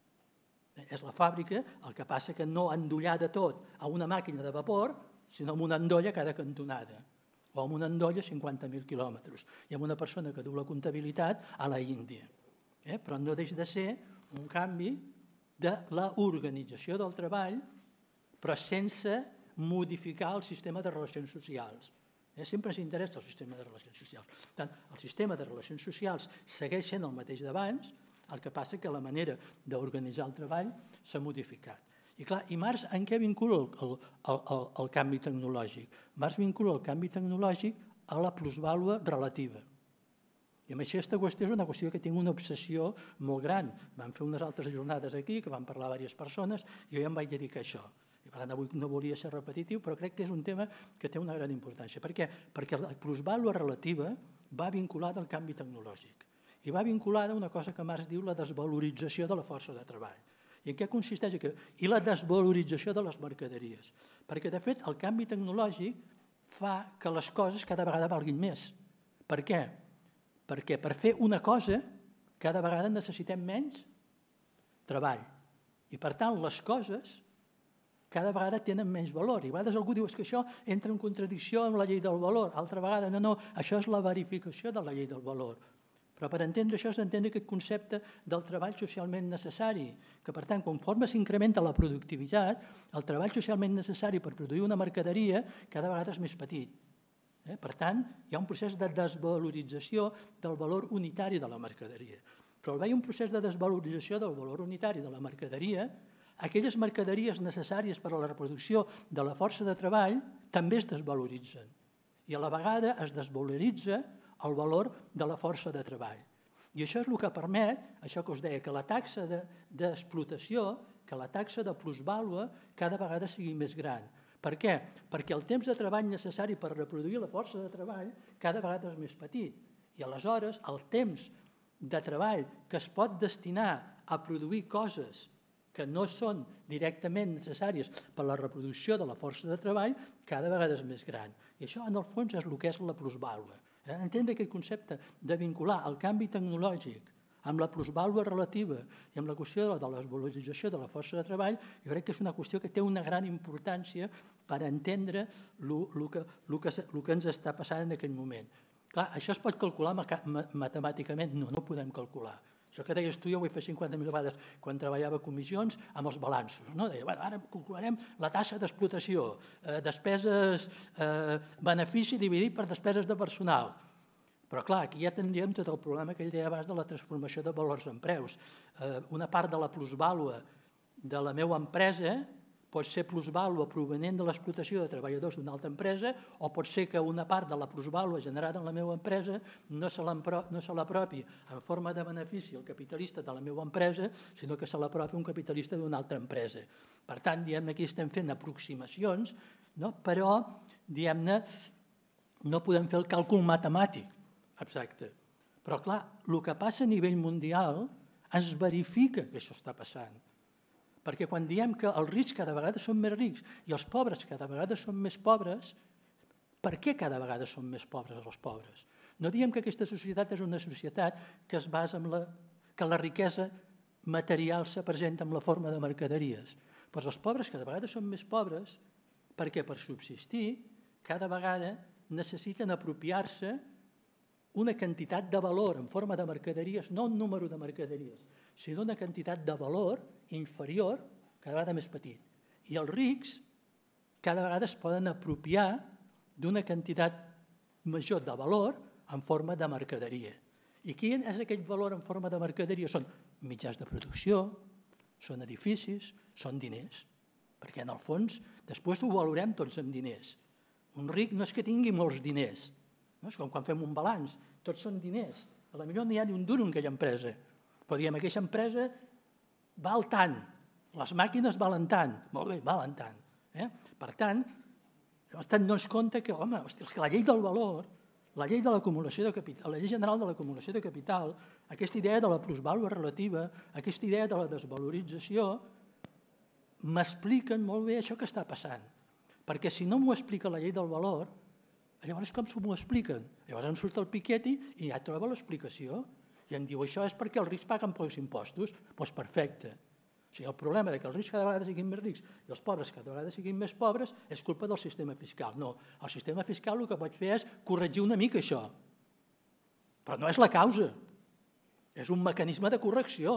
B: És la fàbrica, el que passa que no endollada tot a una màquina de vapor, sinó amb una endolla a cada cantonada, o amb una endolla a 50.000 quilòmetres, i amb una persona que du la comptabilitat a la Índia. Però no deixa de ser un canvi de l'organització del treball, però sense modificar el sistema de relacions socials. Sempre s'interessa el sistema de relacions socials. Per tant, el sistema de relacions socials segueix sent el mateix d'abans, el que passa que la manera d'organitzar el treball s'ha modificat. I Marx en què vincula el canvi tecnològic? Marx vincula el canvi tecnològic a la plusvàlua relativa. I amb aquesta qüestió és una qüestió que tinc una obsessió molt gran. Vam fer unes altres jornades aquí, que van parlar diverses persones, i jo ja em vaig dedicar a això. I per tant, avui no volia ser repetitiu, però crec que és un tema que té una gran importància. Per què? Perquè la plusvàlua relativa va vinculada al canvi tecnològic. I va vinculada a una cosa que Marx diu la desvalorització de la força de treball. I en què consisteix això? I la desvalorització de les mercaderies. Perquè, de fet, el canvi tecnològic fa que les coses cada vegada valguin més. Per què? Perquè per fer una cosa cada vegada necessitem menys treball. I, per tant, les coses cada vegada tenen menys valor. I a vegades algú diu que això entra en contradicció amb la llei del valor. Altra vegada, no, això és la verificació de la llei del valor. Però per entendre això has d'entendre aquest concepte del treball socialment necessari, que per tant, conforme s'incrementa la productivitat, el treball socialment necessari per produir una mercaderia cada vegada és més petit. Per tant, hi ha un procés de desvalorització del valor unitari de la mercaderia. Però al haver un procés de desvalorització del valor unitari de la mercaderia, aquelles mercaderies necessàries per a la reproducció de la força de treball també es desvaloritzen. I a la vegada es desvaloritza el valor de la força de treball. I això és el que permet, això que us deia, que la taxa d'explotació, que la taxa de plusvàlua cada vegada sigui més gran. Per què? Perquè el temps de treball necessari per reproduir la força de treball cada vegada és més petit. I aleshores el temps de treball que es pot destinar a produir coses que no són directament necessàries per a la reproducció de la força de treball cada vegada és més gran. I això, en el fons, és el que és la plusvàlua. Entendre aquest concepte de vincular el canvi tecnològic amb la plusvàlua relativa i amb la qüestió de la desvalorització de la força de treball, jo crec que és una qüestió que té una gran importància per entendre el que ens està passant en aquell moment. Clar, això es pot calcular matemàticament? No, no ho podem calcular. Això que deies tu, jo ho he fet 50.000 vegades quan treballava a comissions amb els balanços. Deia, ara calcularem la taxa d'explotació, despeses, benefici dividit per despeses de personal. Però clar, aquí ja tindríem tot el problema que ell deia abans de la transformació de valors en preus. Una part de la plusvàlua de la meva empresa pot ser plusvàlua provenent de l'explotació de treballadors d'una altra empresa, o pot ser que una part de la plusvàlua generada en la meva empresa no se l'apropi en forma de benefici al capitalista de la meva empresa, sinó que se l'apropi un capitalista d'una altra empresa. Per tant, aquí estem fent aproximacions, però no podem fer el càlcul matemàtic exacte. Però clar, el que passa a nivell mundial ens verifica que això està passant. Perquè quan diem que els rics cada vegada són més rics i els pobres cada vegada són més pobres, per què cada vegada són més pobres els pobres? No diem que aquesta societat és una societat que es basa en que la riquesa material se presenta en la forma de mercaderies? Doncs els pobres cada vegada són més pobres perquè per subsistir cada vegada necessiten apropiar-se una quantitat de valor en forma de mercaderies, no un número de mercaderies, sinó una quantitat de valor inferior, cada vegada més petit. I els rics cada vegada es poden apropiar d'una quantitat major de valor en forma de mercaderia. I quin és aquest valor en forma de mercaderia? Són mitjans de producció, són edificis, són diners. Perquè en el fons després ho valorem tots amb diners. Un ric no és que tingui molts diners, no? És com quan fem un balanç, tots són diners. Potser no hi ha ni un duro en aquella empresa, però diguem, aquesta empresa val tant, les màquines valen tant, molt bé, valen tant. Per tant, llavors te'n compte que, home, és que la llei del valor, la llei de l'acumulació de capital, la llei general de l'acumulació de capital, aquesta idea de la plusvàlua relativa, aquesta idea de la desvalorització, m'expliquen molt bé això que està passant. Perquè si no m'ho explica la llei del valor, llavors com s'ho expliquen? Llavors em surt el Piketty i ja troba l'explicació. I em diu, això és perquè els rics paguen pocs impostos. Doncs perfecte. O sigui, el problema que els rics cada vegada siguin més rics i els pobres cada vegada siguin més pobres és culpa del sistema fiscal. No, el sistema fiscal el que pot fer és corregir una mica això. Però no és la causa. És un mecanisme de correcció.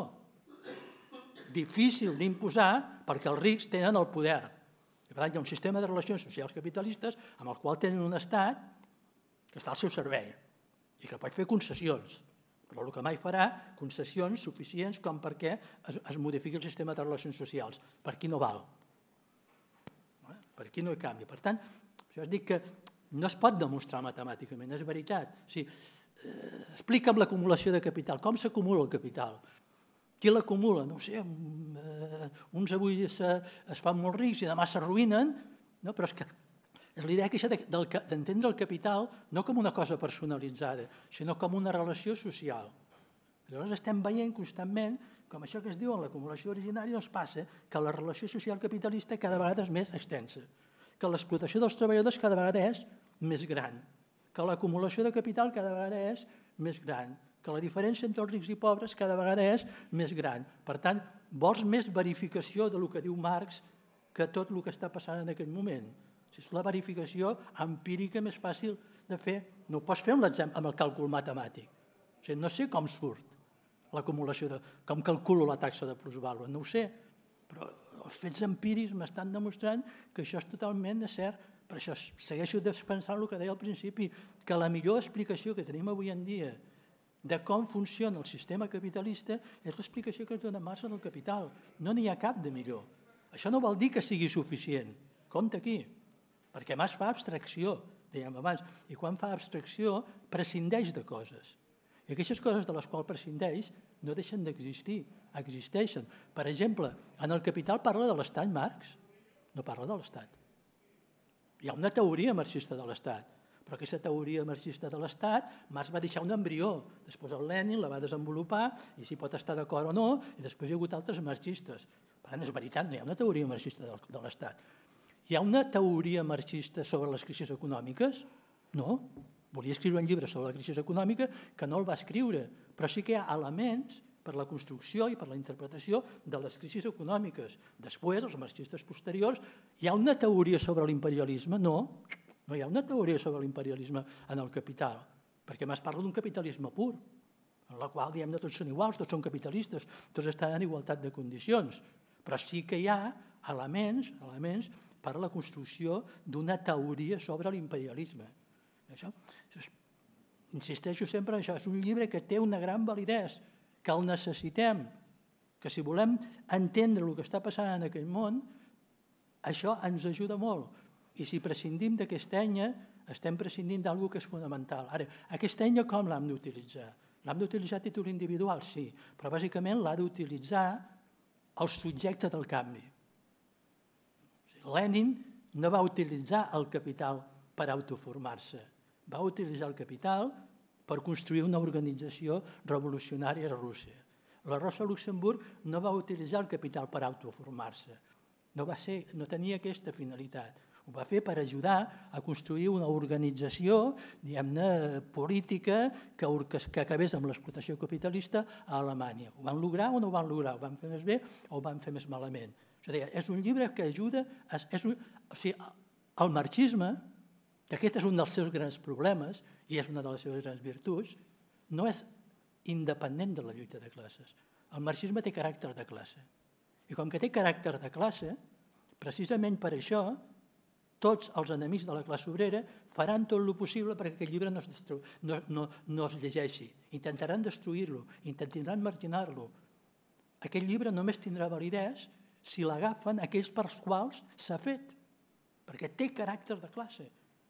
B: Difícil d'imposar perquè els rics tenen el poder. Per tant, hi ha un sistema de relacions socials capitalistes amb el qual tenen un estat que està al seu servei i que pot fer concessions, però el que mai farà concessions suficients com perquè es modifiqui el sistema de relacions socials. Per aquí no val. Per aquí no hi canvia. Per tant, això es dic que no es pot demostrar matemàticament, és veritat. O sigui, explica'm l'acumulació de capital. Com s'acumula el capital? Qui l'acumula? No ho sé, uns avui es fan molt rics i demà s'arruïnen, però és que és l'idea d'entendre el capital no com una cosa personalitzada, sinó com una relació social. Llavors estem veient constantment com això que es diu en l'acumulació originària ens passa que la relació social capitalista cada vegada és més extensa, que l'explotació dels treballadors cada vegada és més gran, que l'acumulació de capital cada vegada és més gran, que la diferència entre els rics i pobres cada vegada és més gran. Per tant, vols més verificació del que diu Marx que tot el que està passant en aquest moment. Si és la verificació empírica més fàcil de fer, no ho pots fer amb el càlcul matemàtic. O sigui, no sé com surt l'acumulació, com calculo la taxa de plusvàlua, no ho sé, però els fets empírics m'estan demostrant que això és totalment cert. Per això segueixo defensant el que deia al principi, que la millor explicació que tenim avui en dia de com funciona el sistema capitalista és l'explicació que ens dona Marx en el Capital. No n'hi ha cap de millor. Això no vol dir que sigui suficient. Compte aquí. Perquè Marx fa abstracció, dèiem abans, i quan fa abstracció prescindeix de coses. I aquestes coses de les quals prescindeix no deixen d'existir, existeixen. Per exemple, en el Capital parla de l'Estat Marx, no parla de l'Estat. Hi ha una teoria marxista de l'Estat, però aquesta teoria marxista de l'Estat, Marx va deixar un embrió, després el Lenin la va desenvolupar, i s'hi pot estar d'acord o no, i després hi ha hagut altres marxistes. Per tant, és veritat, no hi ha una teoria marxista de l'Estat. Hi ha una teoria marxista sobre les crisis econòmiques? No. Volia escriure un llibre sobre la crisi econòmica que no el va escriure, però sí que hi ha elements per la construcció i per la interpretació de les crisis econòmiques. Després, els marxistes posteriors, hi ha una teoria sobre l'imperialisme? No. No hi ha una teoria sobre l'imperialisme en el Capital, perquè Marx parla d'un capitalisme pur, en la qual diem que tots són iguals, tots són capitalistes, tots estan en igualtat de condicions, però sí que hi ha elements per a la construcció d'una teoria sobre l'imperialisme. Insisteixo sempre en això, és un llibre que té una gran validesa, que el necessitem, que si volem entendre el que està passant en aquell món, això ens ajuda molt. I si prescindim d'aquesta eina, estem prescindint d'alguna que és fonamental. Ara, aquesta eina com l'hem d'utilitzar? L'hem d'utilitzar a títol individual? Sí, però bàsicament l'ha d'utilitzar el subjecte del canvi. Lenin no va utilitzar el capital per autoformar-se, va utilitzar el capital per construir una organització revolucionària a Rússia. La Rosa Luxemburg no va utilitzar el capital per autoformar-se, no tenia aquesta finalitat. Ho va fer per ajudar a construir una organització, diguem-ne, política que acabés amb l'explotació capitalista a Alemanya. Ho van lograr o no ho van lograr? Ho van fer més bé o ho van fer més malament? És a dir, és un llibre que ajuda... El marxisme, que aquest és un dels seus grans problemes i és una de les seves grans virtuts, no és independent de la lluita de classes. El marxisme té caràcter de classe. I com que té caràcter de classe, precisament per això, tots els enemics de la classe obrera faran tot el possible perquè aquest llibre no es llegeixi. Intentaran destruir-lo, intentaran marginar-lo. Aquest llibre només tindrà validesa si l'agafen aquells pels quals s'ha fet, perquè té caràcter de classe.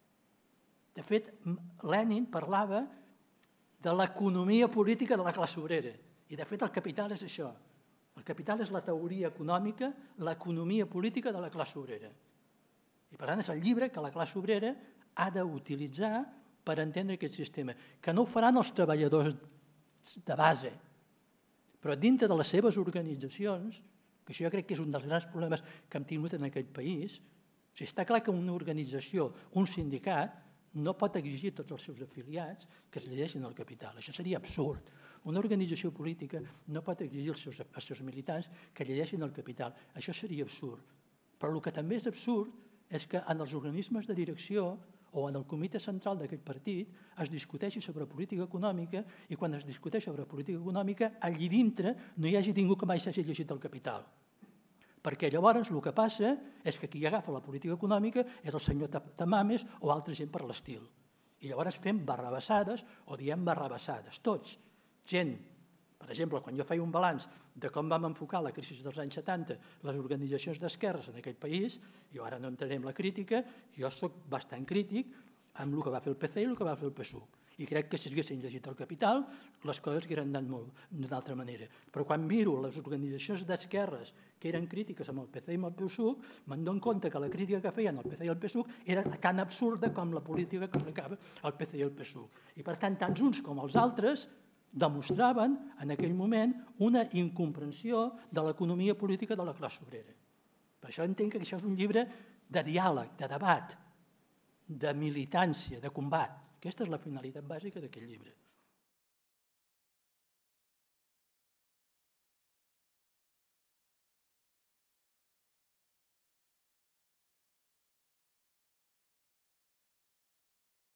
B: De fet, Lenin parlava de l'economia política de la classe obrera. I, de fet, el capital és això. El capital és la teoria econòmica, l'economia política de la classe obrera. I, per tant, és el llibre que la classe obrera ha d'utilitzar per entendre aquest sistema, que no ho faran els treballadors de base, però dintre de les seves organitzacions, que això jo crec que és un dels grans problemes que hem tingut en aquest país, està clar que una organització, un sindicat, no pot exigir a tots els seus afiliats que es llegeixin el capital. Això seria absurd. Una organització política no pot exigir als seus militants que llegeixin el capital. Això seria absurd. Però el que també és absurd és que en els organismes de direcció o en el comitè central d'aquest partit es discuteixi sobre política econòmica i quan es discuteix sobre política econòmica allí dintre no hi hagi ningú que mai s'hagi llegit el capital. Perquè llavors el que passa és que qui agafa la política econòmica és el senyor Tamames o altra gent per l'estil. I llavors fem barrabassades o diem barrabassades, tots. Gent, per exemple, quan jo feia un balanç de com vam enfocar la crisi dels anys 70 les organitzacions d'esquerres en aquest país, jo ara no entraré en la crítica, jo soc bastant crític amb el que va fer el PC i el que va fer el PSUC. I crec que si haguessin llegit el Capital, les coses haurien anat molt d'una altra manera. Però quan miro les organitzacions d'esquerres que eren crítiques amb el PC i amb el PSUC, me'n dono compte que la crítica que feien el PC i el PSUC era tan absurda com la política que aplicava el PC i el PSUC. I per tant, tant uns com els altres demostraven en aquell moment una incomprensió de l'economia política de la classe obrera. Per això entenc que això és un llibre de diàleg, de debat, de militància, de combat. Aquesta és la finalitat bàsica d'aquest llibre.